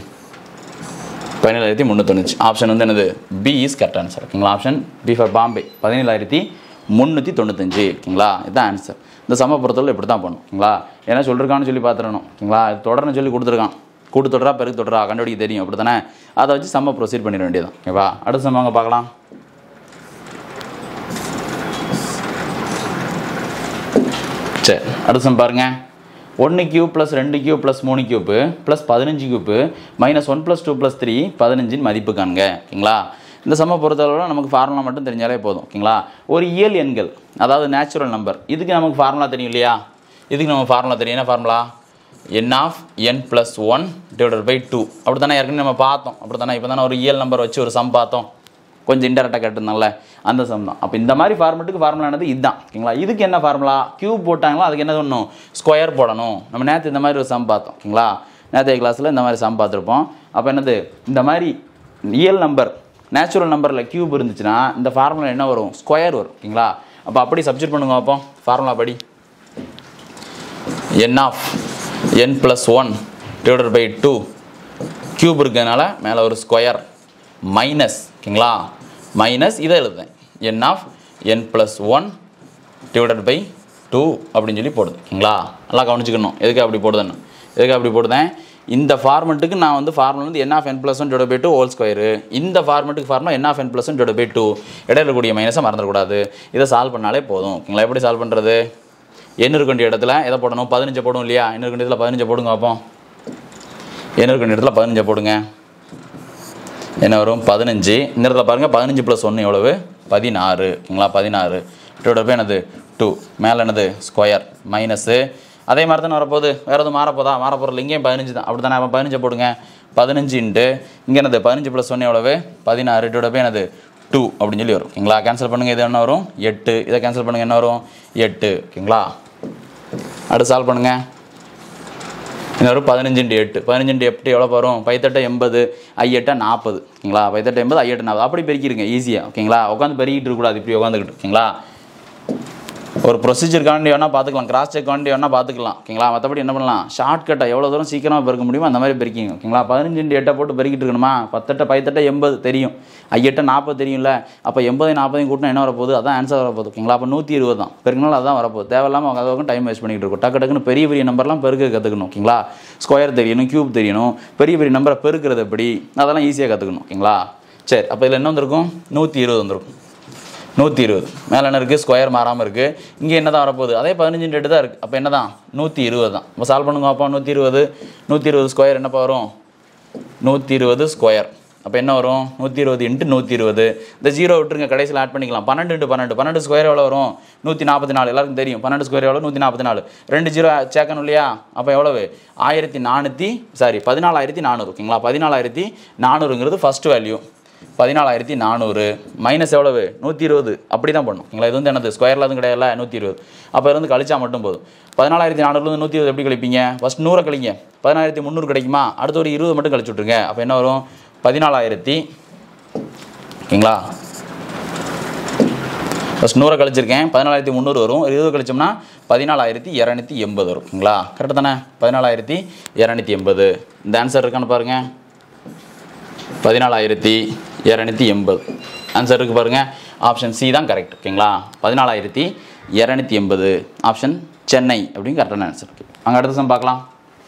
17395 ஆப்ஷன் வந்து என்னது? பி இஸ் கரெக்ட் ஆன்சர் ஓகேங்களா. ஆப்ஷன் பி ஃபார் பாம்பே 17395 ஓகேங்களா. இதுதான் ஆன்சர். இந்த சம பொறுத்தவரை இப்படி தான் பண்ணும் ஓகேங்களா. ஏன்னா சொல்லிருக்கான்னு சொல்லி பார்த்துடணும் ஓகேங்களா. தொடர்னு சொல்லி கொடுத்துருக்கான். கூட்டு தொடரா பெருக்கு தொடரா கண்டுபிடிக்க தெரியும் அப்படி தானே. அதை வச்சு சம்ம ப்ரொசீட் பண்ணிட வேண்டியதான் ஓகேவா. அடுத்த சம்ம வாங்க பார்க்கலாம். சரி, அடுத்த சம் பாருங்க. 1 cube plus 2 cube plus 3 cube plus 15 cube minus 1 + 2 + 3 15 மதிப்பு காண்க ஓகேங்களா. இந்த சம பொறுத்தளவு நமக்கு ஃபார்முலா மட்டும் தெரிஞ்சாலே போதும் ஓகேங்களா. ஒரு இயல் எண்கள், அதாவது நேச்சுரல் நம்பர், இதுக்கு நமக்கு ஃபார்முலா தெரியும் இல்லையா. இதுக்கு நம்ம ஃபார்முலா தெரியும். என்ன formula? n of n + 1 divided by 2 அப்படி தானே ஏற்கனவே நம்ம பார்த்தோம். அப்படி தானே இப்போ தானே ஒரு இயல் நம்பர் வச்சு ஒரு சம் பார்த்தோம். கொஞ்சம் இன்டெரக்டாக கேட்டிருந்தாங்களே அந்த சம் தான். அப்போ இந்த மாதிரி ஃபார்மெட்டுக்கு ஃபார்முலானது இதுதான் ஓகேங்களா. இதுக்கு என்ன ஃபார்முலா? கியூப் போட்டாங்களோ அதுக்கு என்ன பண்ணணும்? ஸ்கொயர் போடணும். நம்ம நேற்று இந்த மாதிரி ஒரு சம் பார்த்தோம் ஓகேங்களா. நேற்றைய கிளாஸில் இந்த மாதிரி சம் பார்த்துருப்போம். அப்போ என்னது? இந்த மாதிரி இயல் நம்பர் நேச்சுரல் நம்பரில் கியூப் இருந்துச்சுன்னா இந்த ஃபார்முலா என்ன வரும்? ஸ்கொயர் வரும் ஓகேங்களா. அப்போ அப்படி சப்ஸ்டிட்யூட் பண்ணுங்க. அப்போ ஃபார்முலா படி n of n + 1 divided by 2 cube இருக்கிறதுனால மேலே ஒரு ஸ்கொயர் மைனஸ் ஓகேங்களா. மைனஸ் இதை எழுதுறேன். n of n + 1 divided by 2 அப்படின்னு சொல்லி போடுது ஓகேங்களா. நல்லா கவனிச்சுக்கணும் எதுக்கு அப்படி போடுதுன்னு. எதுக்கு அப்படி போடுதேன்? இந்த ஃபார்மெட்டுக்கு நான் வந்து ஃபார்முலா வந்து n of n + 1 divided by 2 whole square. இந்த ஃபார்மெட்டுக்கு formula n of n + 1 divided by 2. இடையில கூடிய மைனஸை மறந்துடக்கூடாது. இதை சால்வ் பண்ணாலே போதும் ஓகேங்களா. எப்படி சால்வ் பண்ணுறது? n இருக்க வேண்டிய இடத்துல எதை போடணும்? 15 போடும் இல்லையா. n இருக்க வேண்டிய இடத்துல 15 போடுங்க. அப்போ என்ன இருக்கும் இடத்துல 15 போடுங்க. என்ன வரும் 15. இந்த இடத்துல பாருங்கள் 15 + 1 எவ்வளவு 16. ஓகேங்களா 16 இதோட பேர் என்னது 2 மேலே என்னது ஸ்கொயர் மைனஸு அதே மாதிரி தானே வரப்போகுது. வேறு எதுவும் மாறப்போதில்லை. இங்கேயும் 15 தான். அப்படி தானே அப்போ 15 போடுங்க. 15 இன்ட்டு இங்கே என்னது 15 + 1 எவ்வளவு 16 இதோட பேர் என்னது 2 அப்படின்னு சொல்லி வரும். ஓகேங்களா கேன்சல் பண்ணுங்கள். இது என்ன வரும் 8. இதை கேன்சல் பண்ணுங்கள். என்ன வரும் 8. ஓகேங்களா அடுத்து சால்வ் பண்ணுங்கள். என்ன வரும் 15 × 8. 15 × 8 எவ்வளோ வரும் 5 8 80 I8 40. ஓகேங்களா 5 8 80 I8 40. அப்படி பெருக்கிடுங்க ஈஸியாக. ஓகேங்களா உட்காந்து பெருக்கிட்டு இருக்கக்கூடாது. இப்படி உட்காந்துக்கிட்டு. ஓகேங்களா ஒரு ப்ரொசீஜருக்காண்டி வேணால் பார்த்துக்கலாம். கிராஸ் செக் காண்டி வேணால் பார்த்துக்கலாம். ஓகேங்களா மற்றபடி என்ன பண்ணலாம் ஷார்ட்கட்டாக எவ்வளோ தூரம் சீக்கிரமாக பெருக்க முடியுமோ அந்த மாதிரி பெருக்கிங்க. ஓகேங்களா 15 × 8 போட்டு பெருக்கிட்டு இருக்கணுமா 10 8 80 தெரியும். I8 40 தெரியும்ல. அப்போ 80 40 கூட்டினா என்ன வரப்போகுது அதான் ஆன்சர் வரப்போகுது. ஓகேங்களா அப்போ 120 தான். பெருக்கினாலும் அதான் வரப்போகுது. தேவையில்லாமல் அதுக்கும் டைம் வேஸ்ட் பண்ணிகிட்டு இருக்கும். டக்குன்னு பெரிய நம்பர்லாம் பெருக்க கற்றுக்கணும். ஓகேங்களா ஸ்கொயர் தெரியணும், கியூப் தெரியணும், பெரிய நம்பரை பெருக்கிறது எப்படி அதெல்லாம் ஈஸியாக கற்றுக்கணும். ஓகேங்களா சரி அப்போ இதில் என்ன வந்திருக்கும் 120 வந்திருக்கும். 120 மேலே என்ன இருக்குது ஸ்கொயர் மாறாமல் இருக்குது. இங்கே என்ன தான் வரப்போகுது அதே 15 × 8 தான் இருக்குது. அப்போ என்ன தான் 120 தான். இப்போ சால்வ் பண்ணுங்க. அப்போ 120 ஸ்கொயர் என்னப்பா வரும் 120 ஸ்கொயர். அப்போ என்ன வரும் 120 × 120. இந்த 0 விட்டுருங்க கடைசியில் ஆட் பண்ணிக்கலாம். 12 × 12 12 ஸ்கொயர் எவ்வளோ வரும் 144. எல்லாருக்கும் தெரியும் 12 ஸ்கொயர் எவ்வளோ 144. 2 0 சேர்க்கணும் இல்லையா. அப்போ எவ்வளவு 14400. ஓகேங்களா 14400 ஃபஸ்ட் வேல்யூ 14400 மைனஸ் எவ்வளவு 120. அப்படி தான் பண்ணும். ஓகேங்களா இது வந்து என்னது ஸ்கொயரில் எதுவும் கிடையாது 120. அப்போ இருந்து கழிச்சா மட்டும் போதும். 14400 120 எப்படி கழிப்பீங்க ஃபஸ்ட் 100 கழிங்க 10300 கிடைக்குமா. அடுத்து ஒரு 20 மட்டும் கழிச்சு விட்ருங்க. அப்போ என்ன வரும் 14000. ஓகேங்களா ஃபஸ்ட் 100 கழிச்சிருக்கேன் 14300 வரும். 20 கழிச்சோம்னா 14280 வரும். ஓகேங்களா கரெக்டு தானே 14280. இந்த ஆன்சர் இருக்கான்னு பாருங்கள் 14280 ஆன்சர் இருக்குது பாருங்கள். ஆப்ஷன் சி தான் கரெக்ட். ஓகேங்களா 14280 ஆப்ஷன் சென்னை அப்படின்னு கரெக்டான ஆன்சர் இருக்குது. அங்கே அடுத்த சம் பார்க்கலாம்.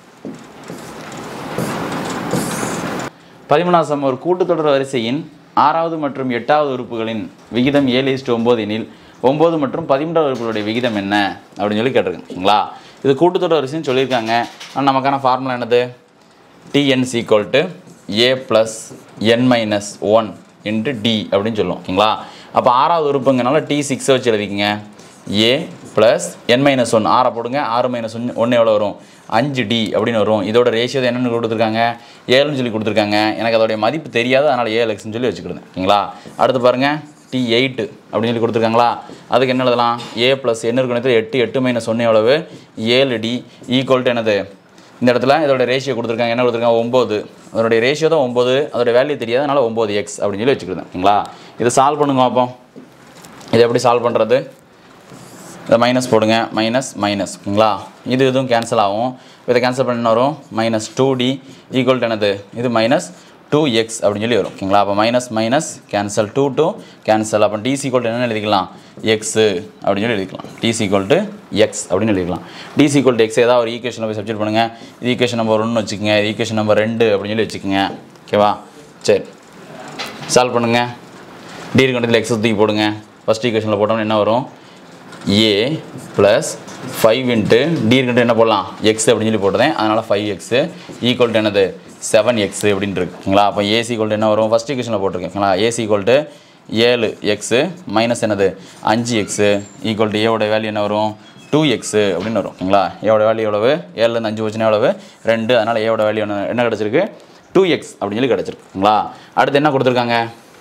13ஆம் சம் ஒரு கூட்டுத்தொடர் வரிசையின் 6வது மற்றும் 8வது உறுப்புகளின் விகிதம் 7:9 எனில் 9 மற்றும் 13வது உறுப்புகளுடைய விகிதம் என்ன அப்படின்னு சொல்லி கேட்டிருக்கேன். ஓகேங்களா இது கூட்டுத்தொடர் வரிசைன்னு சொல்லியிருக்காங்க. ஆனால் நமக்கான ஃபார்முலா என்னது TN = A + n - 1 × D அப்படின்னு சொல்லுவோம். ஓகேங்களா அப்போ 6வது உறுப்புங்கனால T6 வச்சு எழுதிக்கங்க. A + n - 1 6 போடுங்க. 6 - 1 எவ்வளோ வரும் 5D அப்படின்னு வரும். இதோட ரேஷியோ என்னென்னு கொடுத்துருக்காங்க 7ன்னு சொல்லி கொடுத்துருக்காங்க. எனக்கு அதோடைய மதிப்பு தெரியாது அதனால் 7x சொல்லி வச்சுக்கிடுங்க. ஓகேங்களா அடுத்து பாருங்கள் T8 அப்படின்னு சொல்லி கொடுத்துருக்காங்களா. அதுக்கு என்ன எழுதலாம் A + n இருக்கிற 8 8 - 1 எவ்வளவு 7D = என்னது இந்த இடத்துல இதோட ரேஷியோ கொடுத்துருக்காங்க. என்ன கொடுத்துருக்காங்க 9. அதோடைய ரேஷியோ தான் 9. அதோடைய வேல்யூ தெரியாது அதனால் 9x அப்படின்னு சொல்லி வச்சுக்கிடுங்க. ஓகேங்களா இதை சால்வ் பண்ணுங்க அப்போ. இதை எப்படி சால்வ் பண்ணுறது இதை மைனஸ் போடுங்க மைனஸ். ஓகேங்களா இதுவும் கேன்சல் ஆகும். இதை கேன்சல் பண்ண வரும் -2D = என்னது இது -2x அப்படின்னு சொல்லி வரும். ஓகேங்களா அப்போ மைனஸ் கேன்சல் 2 2 கேன்சல். அப்போ DC = என்னென்னு எழுதிக்கலாம் x அப்படின்னு சொல்லி எழுதிக்கலாம். DC = x அப்படின்னு எழுதிக்கலாம். DC = x ஏதாவது ஒரு ஈக்குவேஷனில் போய் சப்ஸ்டிட்யூட் பண்ணுங்கள். இது ஈக்குவேஷன் நம்பர் 1 வச்சுக்கோங்க. இது ஈக்குவேஷன் நம்பர் 2 அப்படின்னு சொல்லி வச்சுக்கோங்க. ஓகேவா சரி சால்வ் பண்ணுங்கள். D இருக்கிற x தூக்கி போடுங்க. ஃபஸ்ட் ஈக்குவேஷனில் போட்டோம்னா என்ன வரும் A + 5 × D இருக்கிற என்ன போடலாம் x அப்படின்னு சொல்லி போட்டேன். அதனால் 5x = என்னது 7x அப்படின்னு இருக்கு. ஓகேங்களா அப்போ AC = என்ன வரும் ஃபஸ்ட் ஈக்குவேஷனில் போட்டிருக்கேன். ஓகேங்களா AC = 7x மைனஸ் என்னது 5x = ஏவோட வேல்யூ என்ன வரும் 2x அப்படின்னு வரும். ஓகேங்களா ஏவோட வேல்யூ எவ்வளவு 7லேருந்து 5 போச்சுன்னா எவ்வளவு 2. அதனால் ஏவோட வேல்யூ என்ன கிடச்சிருக்கு 2x அப்படின்னு சொல்லி கிடச்சிருக்கு. ஓகேங்களா அடுத்து என்ன கொடுத்துருக்காங்க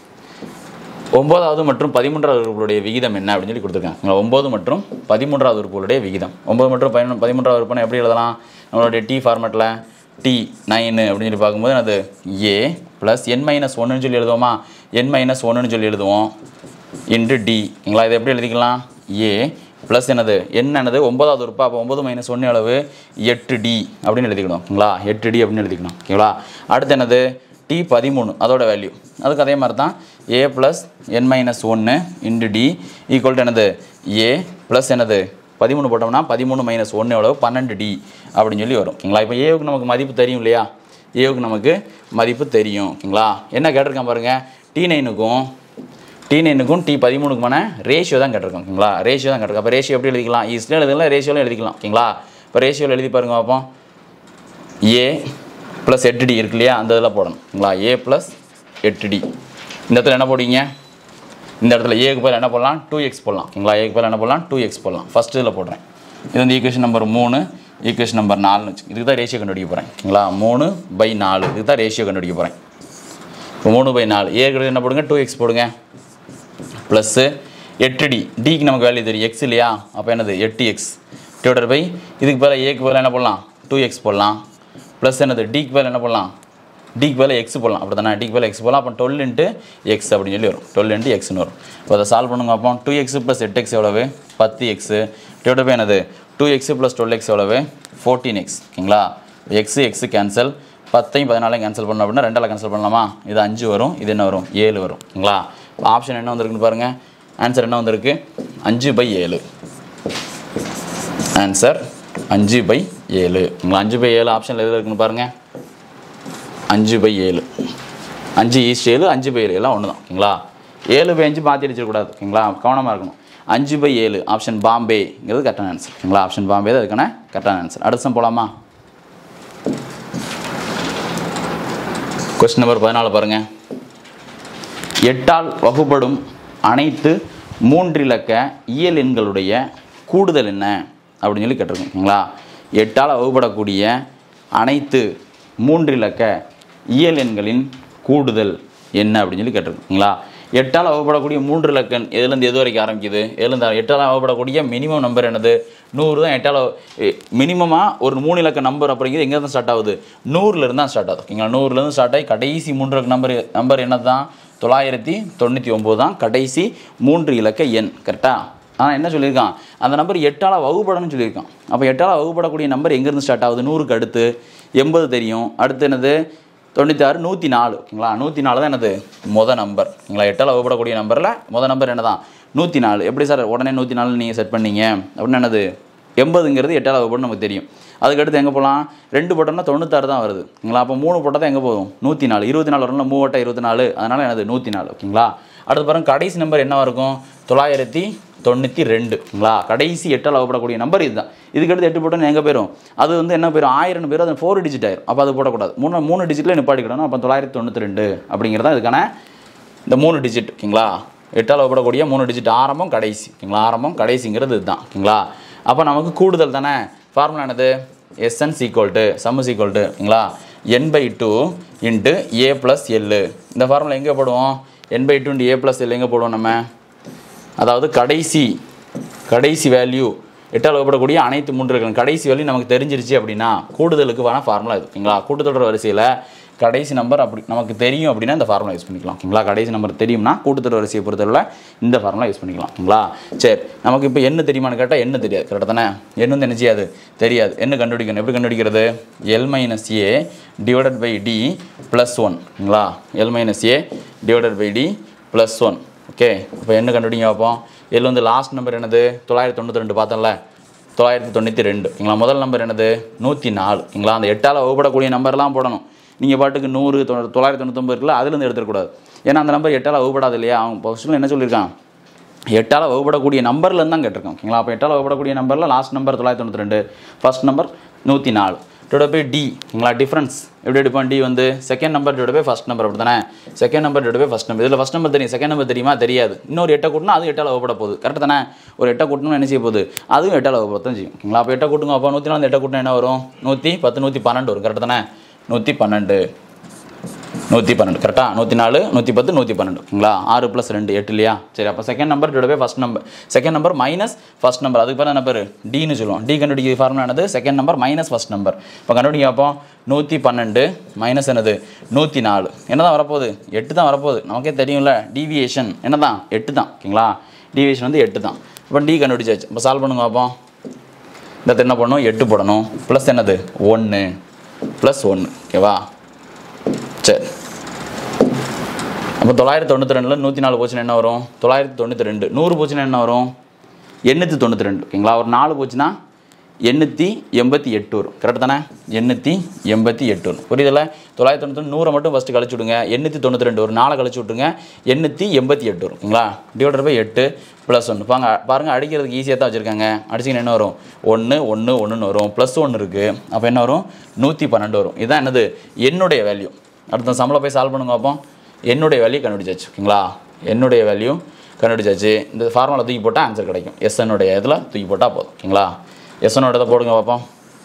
9வது மற்றும் 13வது உறுப்புகளுடைய விகிதம் என்ன அப்படின்னு சொல்லி கொடுத்துருக்காங்க. 9 மற்றும் 13வது உறுப்புகளுடைய விகிதம் 9 மற்றும் 13வது உறுப்புனா எப்படி எழுதலாம் நம்மளுடைய T ஃபார்மேட்டில் T9 அப்படின்னு சொல்லி பார்க்கும்போது அது A + n - 1ன்னு சொல்லி எழுதுவோமா n - 1ன்னு சொல்லி எழுதுவோம் × D. ஓகேங்களா இதை எப்படி எழுதிக்கலாம் A ப்ளஸ் என்னது என்னது 9வது உறுப்பு. அப்போ 9 - 1 அளவு 8D அப்படின்னு எழுதிக்கணும். ஓகேங்களா 8D அப்படின்னு எழுதிக்கணும். ஓகேங்களா அடுத்து என்னது T13 அதோட வேல்யூ அதுக்கு அதே மாதிரி தான் A + n - 1 × D = என்னது A ப்ளஸ் என்னது 13 போட்டோம்னா 13 - 1 எவ்வளவு 12D அப்படின்னு சொல்லி வரும். ஓகேங்களா இப்போ ஏவுக்கு நமக்கு மதிப்பு தெரியும் இல்லையா ஏவுக்கு நமக்கு மதிப்பு தெரியும். ஓகேங்களா என்ன கேட்டிருக்கேன் பாருங்கள் T9க்கும் T13க்குமான ரேஷியோ தான் கேட்டிருக்கோம். ஓகேங்களா ரேஷியோ தான் கேட்டிருக்கோம். அப்போ ரேஷியோ எப்படி எழுதிக்கலாம் ஈஸியாக எழுதிக்கலாம் ரேஷியோவில் எழுதிக்கலாம். ஓகேங்களா இப்போ ரேஷியோவில் எழுதி பாருங்க பார்ப்போம் A ப்ளஸ் 8D இருக்கு இல்லையா, அந்த இதில் போடணுங்களா. A plus 8D. இந்த இடத்துல என்ன போடுவீங்க, இந்த இடத்துல ஏக்கு பதில் என்ன போடலாம், 2x போடலாம். ஓகேங்களா, ஏக்கு பதில் என்ன போடலாம், 2x போடலாம். ஃபஸ்ட்டு இதில் போடுறேன். இது வந்து ஈக்குவேஷன் நம்பர் 3, ஈக்குவேஷன் நம்பர் 4 வச்சு இதுக்கு தான் ரேஷியோ கண்டுபிடிக்க போகிறேன். ஓகேங்களா, 3/4 இதுக்கு தான் ரேஷியோ கண்டுபிடிக்க போகிறேன். இப்போ 3/4 ஏக்கு என்ன போடுங்க, 2x போடுங்க. ப்ளஸ்ஸு 8D, டிக்கு நமக்கு வேல்யூ தெரியும், எக்ஸ் இல்லையா, அப்போ என்னது 8x டிவைடட் பை இதுக்கு பதில் ஏக்கு பதில் என்ன போடலாம், 2x போடலாம். ப்ளஸ் என்னது டிக்கு பதில் என்ன போடலாம், டிக்கு பதில் எக்ஸ் போடலாம். அப்படி தானே, டிக்கு பதில் எக்ஸ் போடலாம். அப்போ 12 × x அப்படின்னு சொல்லி வரும், 12 × xன்னு வரும். இப்போ அதை சால்வ் பண்ணுங்க. அப்போ 2x + 8x எவ்வளவு, 10x டிவைடட் பை என்னது 2x + 12x எவ்வளவு, 14x. ஓகேங்களா, எக்ஸ் கேன்சல், 10ஐயும் 14ஐயும் கேன்சல் பண்ணோம் அப்படின்னா 2ஆல் கேன்சல் பண்ணலாமா, இது 5 வரும், இது என்ன வரும் 7 வரும். ஓகேங்களா, ஆப்ஷன் என்ன வந்திருக்குன்னு பாருங்கள், ஆன்சர் என்ன வந்திருக்கு 5/7. ஆன்சர் 5/7. 5/7 ஆப்ஷனில் எது இருக்குன்னு பாருங்கள், 5/7. 5:7, 5/7 எல்லாம் ஒன்று தான். ஓகேங்களா, 7/5 மாற்றி அடிச்சிடக்கூடாது. ஓகேங்களா, கவனமாக இருக்கணும். 5/7 ஆப்ஷன் பாம்பேங்கிறது கரெக்டான ஆன்சர். ஓகேங்களா, ஆப்ஷன் பாம்பே தான் அதுக்கான கரெக்டான ஆன்சர். அடுத்த போகலாமா, கொஸ்டின் நம்பர் 14 பாருங்கள். 8ஆல் வகுப்படும் அனைத்து 3 இலக்க இயல் எண்களுடைய கூடுதல் என்ன அப்படின்னு சொல்லி கேட்டிருக்கோம். ஓகேங்களா, 8ஆல் வகுப்படக்கூடிய அனைத்து 3 இலக்க இயல் எண்களின் கூடுதல் என்ன அப்படின்னு சொல்லி கேட்டிருக்கோம். ஓகேங்களா, 8ஆல் வகுப்படக்கூடிய 3 இலக்கன் எதுலேருந்து எது வரைக்கும் ஆரம்பிக்குது, எதுலேருந்து 8ஆல் வகுப்படக்கூடிய மினிமம் நம்பர் என்னது 100 தான். 8ஆல் மினிமமாக ஒரு 3 இலக்க நம்பர் அப்படிங்கிறது எங்கேருந்து ஸ்டார்ட் ஆகுது, 100லேருந்து தான் ஸ்டார்ட் ஆகுது. ஓகேங்களா, 100லேருந்து ஸ்டார்ட் ஆகி கடைசி 3 இலக்க நம்பர் என்ன தான் 999 தான் கடைசி 3 இலக்க எண். கரெக்டாக, ஆனால் என்ன சொல்லியிருக்கான், அந்த நம்பர் 8ஆல் வகுப்படணும்னு சொல்லியிருக்கான். அப்போ 8ஆல் வகுப்படக்கூடிய நம்பர் எங்கேருந்து ஸ்டார்ட் ஆகுது, 100க்கு அடுத்து 80 தெரியும், அடுத்து என்னது 96, 104. ஓகேங்களா, 104 தான் என்னது மொதல் நம்பர். ஓகேங்களா, 8ஆல் வகுப்படக்கூடிய நம்பரில் மொதல் நம்பர் என்ன தான் 104. எப்படி சார் உடனே 104 நீங்கள் செட் பண்ணீங்க அப்படின்னு என்னது 80ங்கிறது 8ஆல் வகுப்படும் நமக்கு தெரியும். அதுக்கடுத்து எங்கே போகலாம், 2 போட்டோம்னா 96 தான் வருது. ஓகேங்களா, அப்போ 3 போட்டால் தான் எங்கே போகும் 104. 24 வரணும்னா 3 வட்டம் 24, அதனால் என்னது 104. ஓகேங்களா, அடுத்து பாருங்க கடைசி நம்பர் என்னவாக இருக்கும் 992. ஓகேங்களா, கடைசி 8ஆல் வகுப்படக்கூடிய நம்பர் இதுதான். இதுக்கடுத்து 8 போட்டோன்னு எங்கே போயிடும், அது வந்து என்ன போயிடும் 1000 பேரும், அது 4 டிஜிட் ஆயிரும். அப்போ அது போடக்கூடாது, 3 டிஜிட்டில் நிப்பாட்டிக்கிடணும். அப்போ 992 அப்படிங்கிறதான் இதுக்கான இந்த 3 டிஜிட். ஓகேங்களா, 8ஆல் வகுப்படக்கூடிய 3 டிஜிட் ஆரம்பம் கடைசி. ஓகேங்களா, ஆரம்பம் கடைசிங்கிறது இதுதான். ஓகேங்களா, அப்போ நமக்கு கூடுதல் தானே. ஃபார்முலா என்னது, SN sum is equal to ஓகேங்களா n/2 × a + l. இந்த ஃபார்முலா எங்கே போடுவோம், n/2 × a + l எங்கே போடுவோம் நம்ம, அதாவது கடைசி வேல்யூ 8ஆல் வகுப்படக்கூடிய அனைத்து 3 இலக்கங்கள் கடைசி வேல்யூ நமக்கு தெரிஞ்சிருச்சு அப்படின்னா கூடுதலுக்கு வேணால் ஃபார்முலா இது. ஓகேங்களா, கூட்டுத்தொடர் வரிசையில் கடைசி நம்பர் அப்படி நமக்கு தெரியும் அப்படின்னா இந்த ஃபார்முலா யூஸ் பண்ணிக்கலாம். ஓகேங்களா, கடைசி நம்பர் தெரியும்னா கூட்டுத்தொடர் வரிசையை பொறுத்தவரை இந்த ஃபார்முலா யூஸ் பண்ணிக்கலாம். ஓகேங்களா, சரி நமக்கு இப்போ என்ன தெரியுமான்னு கேட்டால் என்ன தெரியாது. கரெக்டாக தானே, என்ன வந்து என்ன செய்யாது தெரியாது. என்ன கண்டுபிடிக்கணும், எப்படி கண்டுபிடிக்கிறது, L - A / D + 1. ஓகேங்களா, L - A / D + 1. ஓகே, இப்போ என்ன கண்டுபிடிங்க பார்ப்போம். L வந்து லாஸ்ட் நம்பர் என்னது 992 பார்த்தோம்ல, 992. ஓகேங்களா, முதல் நம்பர் என்னது 104. ஓகேங்களா, அந்த 8ஆல் வகுப்படக்கூடிய நம்பர்லாம் போடணும். நீங்கள் பாட்டுக்கு 100, 999 இருக்குல்ல, அதுலேருந்து எடுத்துக்கூடாது. ஏன்னா அந்த நம்பர் 8ஆல் வகுப்படாது இல்லையா. அவன் ஃபஸ்ட்டில் என்ன சொல்லியிருக்கான், 8ஆல் வகுப்படக்கூடிய நம்பர்லேருந்து தான் கேட்டிருக்கான். ஓகேங்களா, அப்போ 8ஆல் வகுப்படக்கூடிய நம்பரில் last number 992, first number 104 divide by D. ஓகேங்களா, டிஃப்ரென்ஸ் எப்படி எடுப்போம், டி வந்து second number divide by first number. அப்படி தானே, second number divide by first number. இதில் ஃபஸ்ட் நம்பர் தெரியும், செகண்ட் நம்பர் தெரியுமா தெரியாது. இன்னொரு 8 கூட்டினா அது 8ஆல் வகுப்பட போகுது. கரெக்டாக தானே, ஒரு 8 கூட்டணும் என்ன செய்ய போகுது, அதுவும் 8ஆல் வகுப்பட தான் செய்யும். ஓகேங்களா, அப்போ 8 கூட்டுங்க. அப்போ 104 8 கூட்டினா என்ன வரும் 110, 112 வரும். கரெக்டாக தானே, 112 கரெக்டாக, 104 110 112. ஓகேங்களா, 6 + 2 8 இல்லையா. சரி, அப்போ second number divide by first number, second number minus first number, அதுக்கு பேர் என்ன பேர் டின்னு சொல்லுவோம். டி கண்டுபிடிக்கிற ஃபார்முலா என்னது, second number minus first number. இப்போ கண்டுபிடிக்க அப்போ 112 மைனஸ் என்னது 104 என்ன தான் வரப்போகுது, 8 தான் வரப்போகுது. நமக்கே தெரியும்ல, டீவியேஷன் என்ன தான் 8 தான். ஓகேங்களா, டீவியேஷன் வந்து 8 தான். இப்போ டி கண்டுபிடிச்சாச்சு. இப்போ சால்வ் பண்ணுங்க பார்ப்போம். இந்த என்ன பண்ணணும், 8 போடணும், ப்ளஸ் என்னது 1 + 1. ஓகேவா, சரி. அப்போ 992 104 போச்சுன்னா என்ன வரும் 992. 100 போச்சுன்னா என்ன வரும் 892. ஓகேங்களா, ஒரு 4 போச்சுன்னா 888 வரும். கரெக்ட் தானே? 888 வரும். புரியுதுல்ல? 991 100 மட்டும் ஃபஸ்ட்டு கழிச்சு விடுங்க. 892 ஒரு 4 கழிச்சு விட்டுருங்க. 888 வரும். ஓகேங்களா? Divided by 8 + 1. பாருங்கள் அடிக்கிறதுக்கு ஈஸியாக தான் வச்சுருக்காங்க. அடிச்சிங்கன்னா என்ன வரும்? 1 1 1ன்னு வரும். +1 இருக்குது. அப்போ என்ன வரும்? 112 வரும். இதுதான் என்னது? என்னுடைய வேல்யூ. அடுத்த சம்பளம் போய் சால்வ் பண்ணுங்க பார்ப்போம். என்னுடைய வேல்யூ கண்டுபிடிச்சாச்சு. ஓகேங்களா? என்னுடைய வேல்யூ கண்டுபிடிச்சாச்சு. இந்த ஃபார்முலா தூக்கி போட்டால் ஆன்சர் கிடைக்கும். எஸ்என்னுடைய இதில் தூக்கி போட்டால் போதும். ஓகேங்களா? எஸ்என்னோட இதை போடுங்க பார்ப்போம்.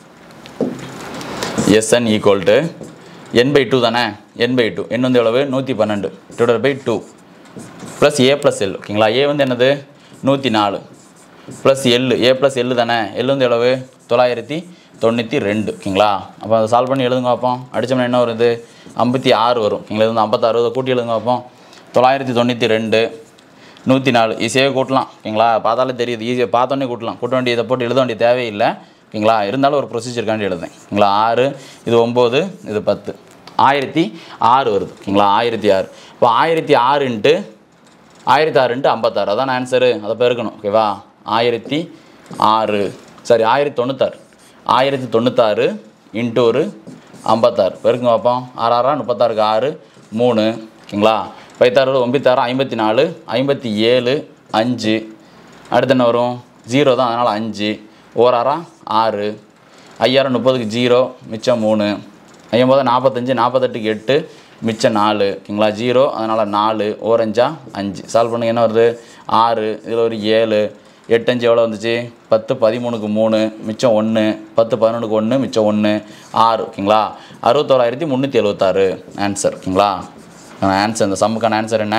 எஸ்என் ஈக்குவல் n/2 தானே? n/2 n வந்து எவ்வளவு? 112 divided by 2 plus a + l. ஓகேங்களா? a வந்து என்னது? 104 ப்ளஸ் l. a + l தானே? l வந்து எவ்வளவு? 992. ஓகேங்களா? அப்போ அதை சால்வ் பண்ணி எழுதுங்க பார்ப்போம். அடித்தோம்னா என்ன வருது? 56 வரும். ஓகேங்களா? இது வந்து 56 கூட்டி எழுதுங்க பார்ப்போம். 992 104 ஈஸியாக கூட்டலாம். ஓகேங்களா? பார்த்தாலே தெரியுது. ஈஸியாக பார்த்தோன்னே கூட்டலாம். கூட்ட வேண்டிய இதை போட்டு எழுத வேண்டிய தேவையில்லை. ஓகேங்களா? இருந்தாலும் ஒரு ப்ரொசீஜருக்காண்டி எழுதுங்க. ஓகேங்களா? 6 இது 9 இது 10 1006 வருது. ஓகேங்களா? 1006. இப்போ 1006 × 56. அதான் ஆன்சரு. அதை பெருக்கணும். ஓகேவா? 1006 சாரி 1096 1096 × ஒரு 56 பெருக்குங்க பார்ப்போம். 6 36 6 3. ஓகேங்களா? 56 96 54 57 5. அடுத்து என்ன வரும்? 0 தான், அதனால் 5 1 6 5 30க்கு 0 மிச்சம் 3 50 45 48க்கு 8 மிச்சம் 4. ஓகேங்களா? 0 அதனால் 4 1 5 சால்வ் பண்ணுங்க. என்ன வருது? 6 இதில் ஒரு 7 8 5 எவ்வளோ வந்துச்சு? 10 13க்கு 3 மிச்சம் 1 10 11க்கு 1 மிச்சம் 1 6. ஓகேங்களா? 61376 ஆன்சர். ஓகேங்களா? ஆன்சர் இந்த சம்முக்கான ஆன்சர் என்ன?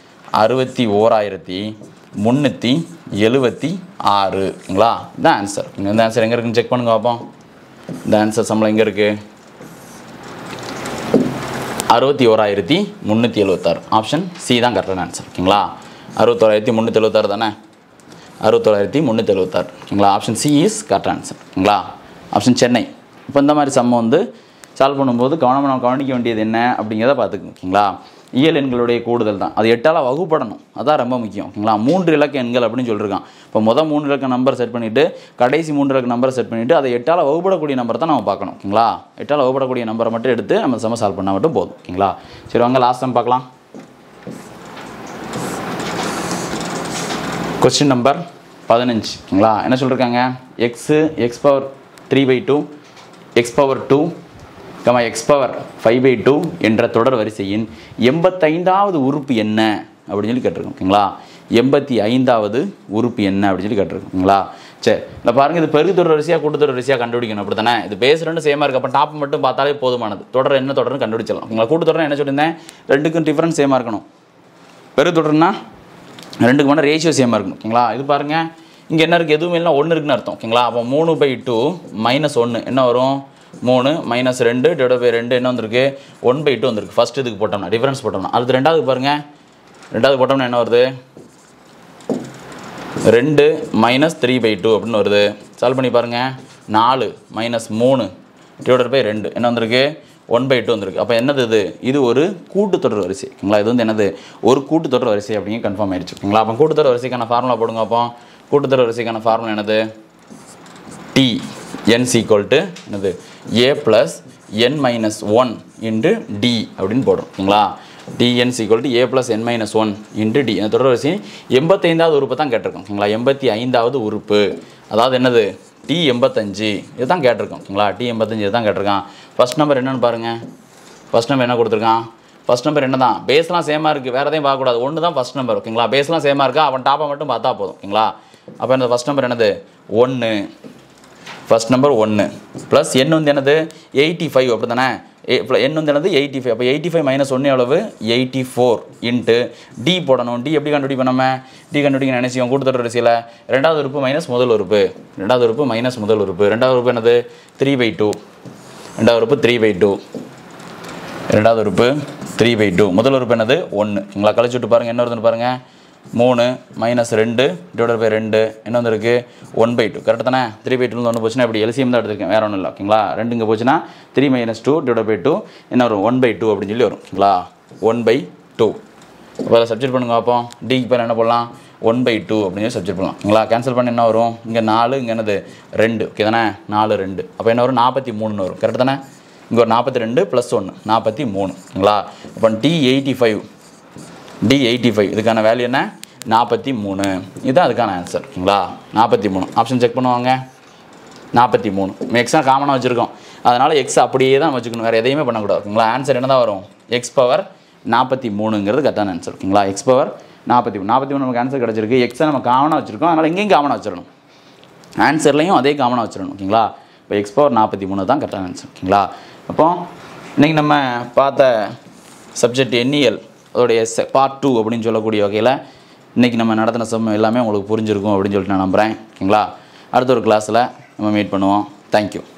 61376. ஓகேங்களா? இதுதான் ஆன்சர். இந்த ஆன்சர் எங்கே இருக்குன்னு செக் பண்ணுங்க பார்ப்போம். இந்த ஆன்சர் சம்பளம் எங்கே இருக்குது? 61376. ஆப்ஷன் சி தான் கரெக்டான ஆன்சர். ஓகேங்களா? 61376 தானே? 61376. ஓகேங்களா? Option C is correct answer. ஓகேங்களா? ஆப்ஷன் சென்னை. இப்போ இந்த மாதிரி சம்ம வந்து சால்வ் பண்ணும்போது நம்ம கவனிக்க வேண்டியது என்ன அப்படிங்கிறத பார்த்துக்கோங்க. ஓகேங்களா? இயல் எண்களுடைய கூடுதல் தான். அது 8ஆல் வகுப்படணும். அதான் ரொம்ப முக்கியம். ஓகேங்களா? 3 இலக்க எண்கள் அப்படின்னு சொல்லியிருக்கான். இப்போ 3 இலக்க நம்பர் செட் பண்ணிவிட்டு கடைசி 3 இலக்க நம்பரை செட் பண்ணிவிட்டு அதை 8ஆல் வகுப்படக்கூடிய நம்பர் தான் நம்ம பார்க்கணும். ஓகேங்களா? 8ஆல் வகுப்படக்கூடிய நம்பரை மட்டும் எடுத்து நம்ம சம சால்வ் பண்ணால் மட்டும் போதும். ஓகேங்களா? சரி வாங்க லாஸ்ட் டைம் பார்க்கலாம். Question number 15. ஓகேங்களா? என்ன சொல்லியிருக்காங்க? x^3/2 x^2 x^5/2 என்ற தொடர் வரிசையின் 85வது உறுப்பு என்ன அப்படின்னு சொல்லி கேட்டிருக்கோம். ஓகேங்களா? 85வது உறுப்பு என்ன அப்படின்னு சொல்லி கேட்டிருக்கோம். ஓகேங்களா? சரி, இல்லை பாருங்கள், இது பெருக்கு தொடர் வரிசையாக கூட்டுத்தொடர் வரிசையாக கண்டுபிடிக்கணும். அப்படி தானே? இது பேஸ் 2 சேமாக இருக்குது. அப்போ டாப் மட்டும் பார்த்தாலே போதுமானது. தொடர் என்ன தொடர்னு கண்டுபிடிச்சலாம். ஓகேங்களா? கூட்டுத்தொடர் என்ன சொல்லியிருந்தேன்? 2க்கும் டிஃப்ரென்ஸ் சேமாக இருக்கணும். பெருக்கு தொடர்னா 2க்கு மேலே ரேஷியோ சேமாக இருக்கணும். ஓகேங்களா? இது பாருங்கள், இங்கே என்ன இருக்குது? எதுவுமே இல்லை, 1 இருக்குன்னு அர்த்தம். ஓகேங்களா? அப்போ 3/2 -1 என்ன வரும்? 3 -2 டிவைட் பை 2 என்ன வந்திருக்கு? 1/2 வந்திருக்கு. ஃபர்ஸ்ட் இதுக்கு போட்டோம்னா டிஃபரன்ஸ் போட்டோம்னா. அடுத்து ரெண்டாவது பாருங்கள், ரெண்டாவது போட்டோம்னா என்ன வருது? 2 -3/2 அப்படின்னு வருது. சால்வ் பண்ணி பாருங்கள். 4 -3 டிவைட் பை 2 என்ன வந்திருக்கு? 1/2 வந்திருக்கு. அப்போ என்னது இது? இது ஒரு கூட்டுத்தொடர் வரிசை. ஓகேங்களா? இது வந்து என்னது? ஒரு கூட்டுத்தொடர் வரிசை அப்படிங்க கன்ஃபார்ம் ஆயிடுச்சு. ஓகேங்களா? அப்போ கூட்டுத்தொடர் வரிசைக்கான ஃபார்முலா போடுங்க. அப்போ கூட்டுத்தொடர் வரிசைக்கான ஃபார்முலா என்னது? n என்னது? a + n - 1 × d அப்படின்னு போடுறோம். ஓகேங்களா? dn = a + n - 1 × d. இந்த தொடர் வரிசை 85வது உறுப்பு தான் கேட்டிருக்கோம். ஓகேங்களா? 85வது உறுப்பு, அதாவது என்னது? T85 இதுதான் கேட்டிருக்கோம். ஓகேங்களா? T85 இதுதான் கேட்டிருக்கான். ஃபர்ஸ்ட் நம்பர் என்னன்னு பாருங்கள். ஃபர்ஸ்ட் நம்பர் என்ன கொடுத்துருக்கான்? ஃபர்ஸ்ட் நம்பர் என்ன தான்? பேஸ்லாம் சேமாக இருக்குது, வேறு எதையும் பார்க்கக்கூடாது. 1 தான் ஃபர்ஸ்ட் நம்பர். ஓகேங்களா? பேஸ்லாம் சேமாக இருக்கா, அவன் டாப்பை மட்டும் பார்த்தா போதும். ஓகேங்களா? அப்போ இந்த ஃபர்ஸ்ட் நம்பர் என்னது? 1. ஃபர்ஸ்ட் நம்பர் 1 ப்ளஸ் n வந்து என்னது? 85 அப்படி தானே? n வந்து என்னது? 85. அப்போ 85 - 1 எவ்வளவு? 84 × d போடணும். d எப்படி கண்டுபிடிப்போம் நம்ம? d கண்டுபிடிக்க நினைச்சியோம் கூட்டுத்தொடர் வரிசையில். ரெண்டாவது உறுப்பு மைனஸ் முதல் உறுப்பு, ரெண்டாவது உறுப்பு மைனஸ் முதல் உறுப்பு. ரெண்டாவது உறுப்பு என்னது? 3/2. ரெண்டாவது உறுப்பு 3/2. ரெண்டாவது உறுப்பு 3/2. முதல் உறுப்பு என்னது? 1. ஓகேங்களா? கழிச்சு விட்டு பாருங்கள் என்ன வருதுன்னு பாருங்கள். 3 -2 டிவைட் பை 2 என்ன வந்துருக்கு? 1/2. கரெக்டு தானே? 3/2 ஒன்று போச்சுன்னா இப்படி எல்சிஎம் தான் எடுத்திருக்கேன், வேறு ஒன்றும் இல்லை. ஓகேங்களா? 2 இங்கே போச்சுன்னா 3 - 2 டிவைட் பை 2 என்ன வரும்? 1/2 அப்படின்னு சொல்லி வரும். ஓகேங்களா? 1/2. இப்போ அதை சப்ஜெக்ட் பண்ணுங்க பார்ப்போம். டிக்கு பேர் என்ன போடலாம்? 1/2 அப்படின்னு சப்ஜெக்ட் பண்ணலாம் ஓகேங்களா. கேன்சல் பண்ண என்ன வரும், இங்கே 4 இங்கே என்னது 2 ஓகே தானே, 4 2 அப்போ என்ன வரும் 43 வரும் கரெக்ட் தானே. இங்கே ஒரு 42 + 1 43 ஓகேங்களா. அப்போ D85 இதுக்கான வேல்யூ என்ன 43, இதுதான் அதுக்கான ஆன்சர் ஓகேங்களா. 43 ஆப்ஷன் செக் பண்ணுவாங்க. 43 எக்ஸாக காமனாக வச்சுருக்கோம், அதனால் எக்ஸ் அப்படியே தான் வச்சுக்கணும், வேறு எதையுமே பண்ணக்கூடாது ஓகேங்களா. ஆன்சர் என்ன தான் வரும், x⁻43ங்கிறது கரெக்டான ஆன்சர் ஓகேங்களா. x⁻43 நமக்கு ஆன்சர் கிடச்சிருக்கு. எக்ஸை நம்ம காமனாக வச்சுருக்கோம், அதனால் எங்கேயும் காமனாக வச்சிடணும், ஆன்சர்லையும் அதே காமனாக வச்சிடணும் ஓகேங்களா. இப்போ x⁻43 தான் கரெக்டான ஆன்சர் ஓகேங்களா. அப்போ இன்றைக்கி நம்ம பார்த்த சப்ஜெக்ட் எண்ணியல் அதோடைய பார்ட் 2 அப்படின்னு சொல்லக்கூடிய வகையில் இன்றைக்கி நம்ம நடத்தின சம் எல்லாமே உங்களுக்கு புரிஞ்சிருக்கும் அப்படின்னு சொல்லிட்டு நான் நம்புகிறேன் ஓகேங்களா. அடுத்த ஒரு கிளாஸில் நம்ம மீட் பண்ணுவோம். தேங்க்யூ.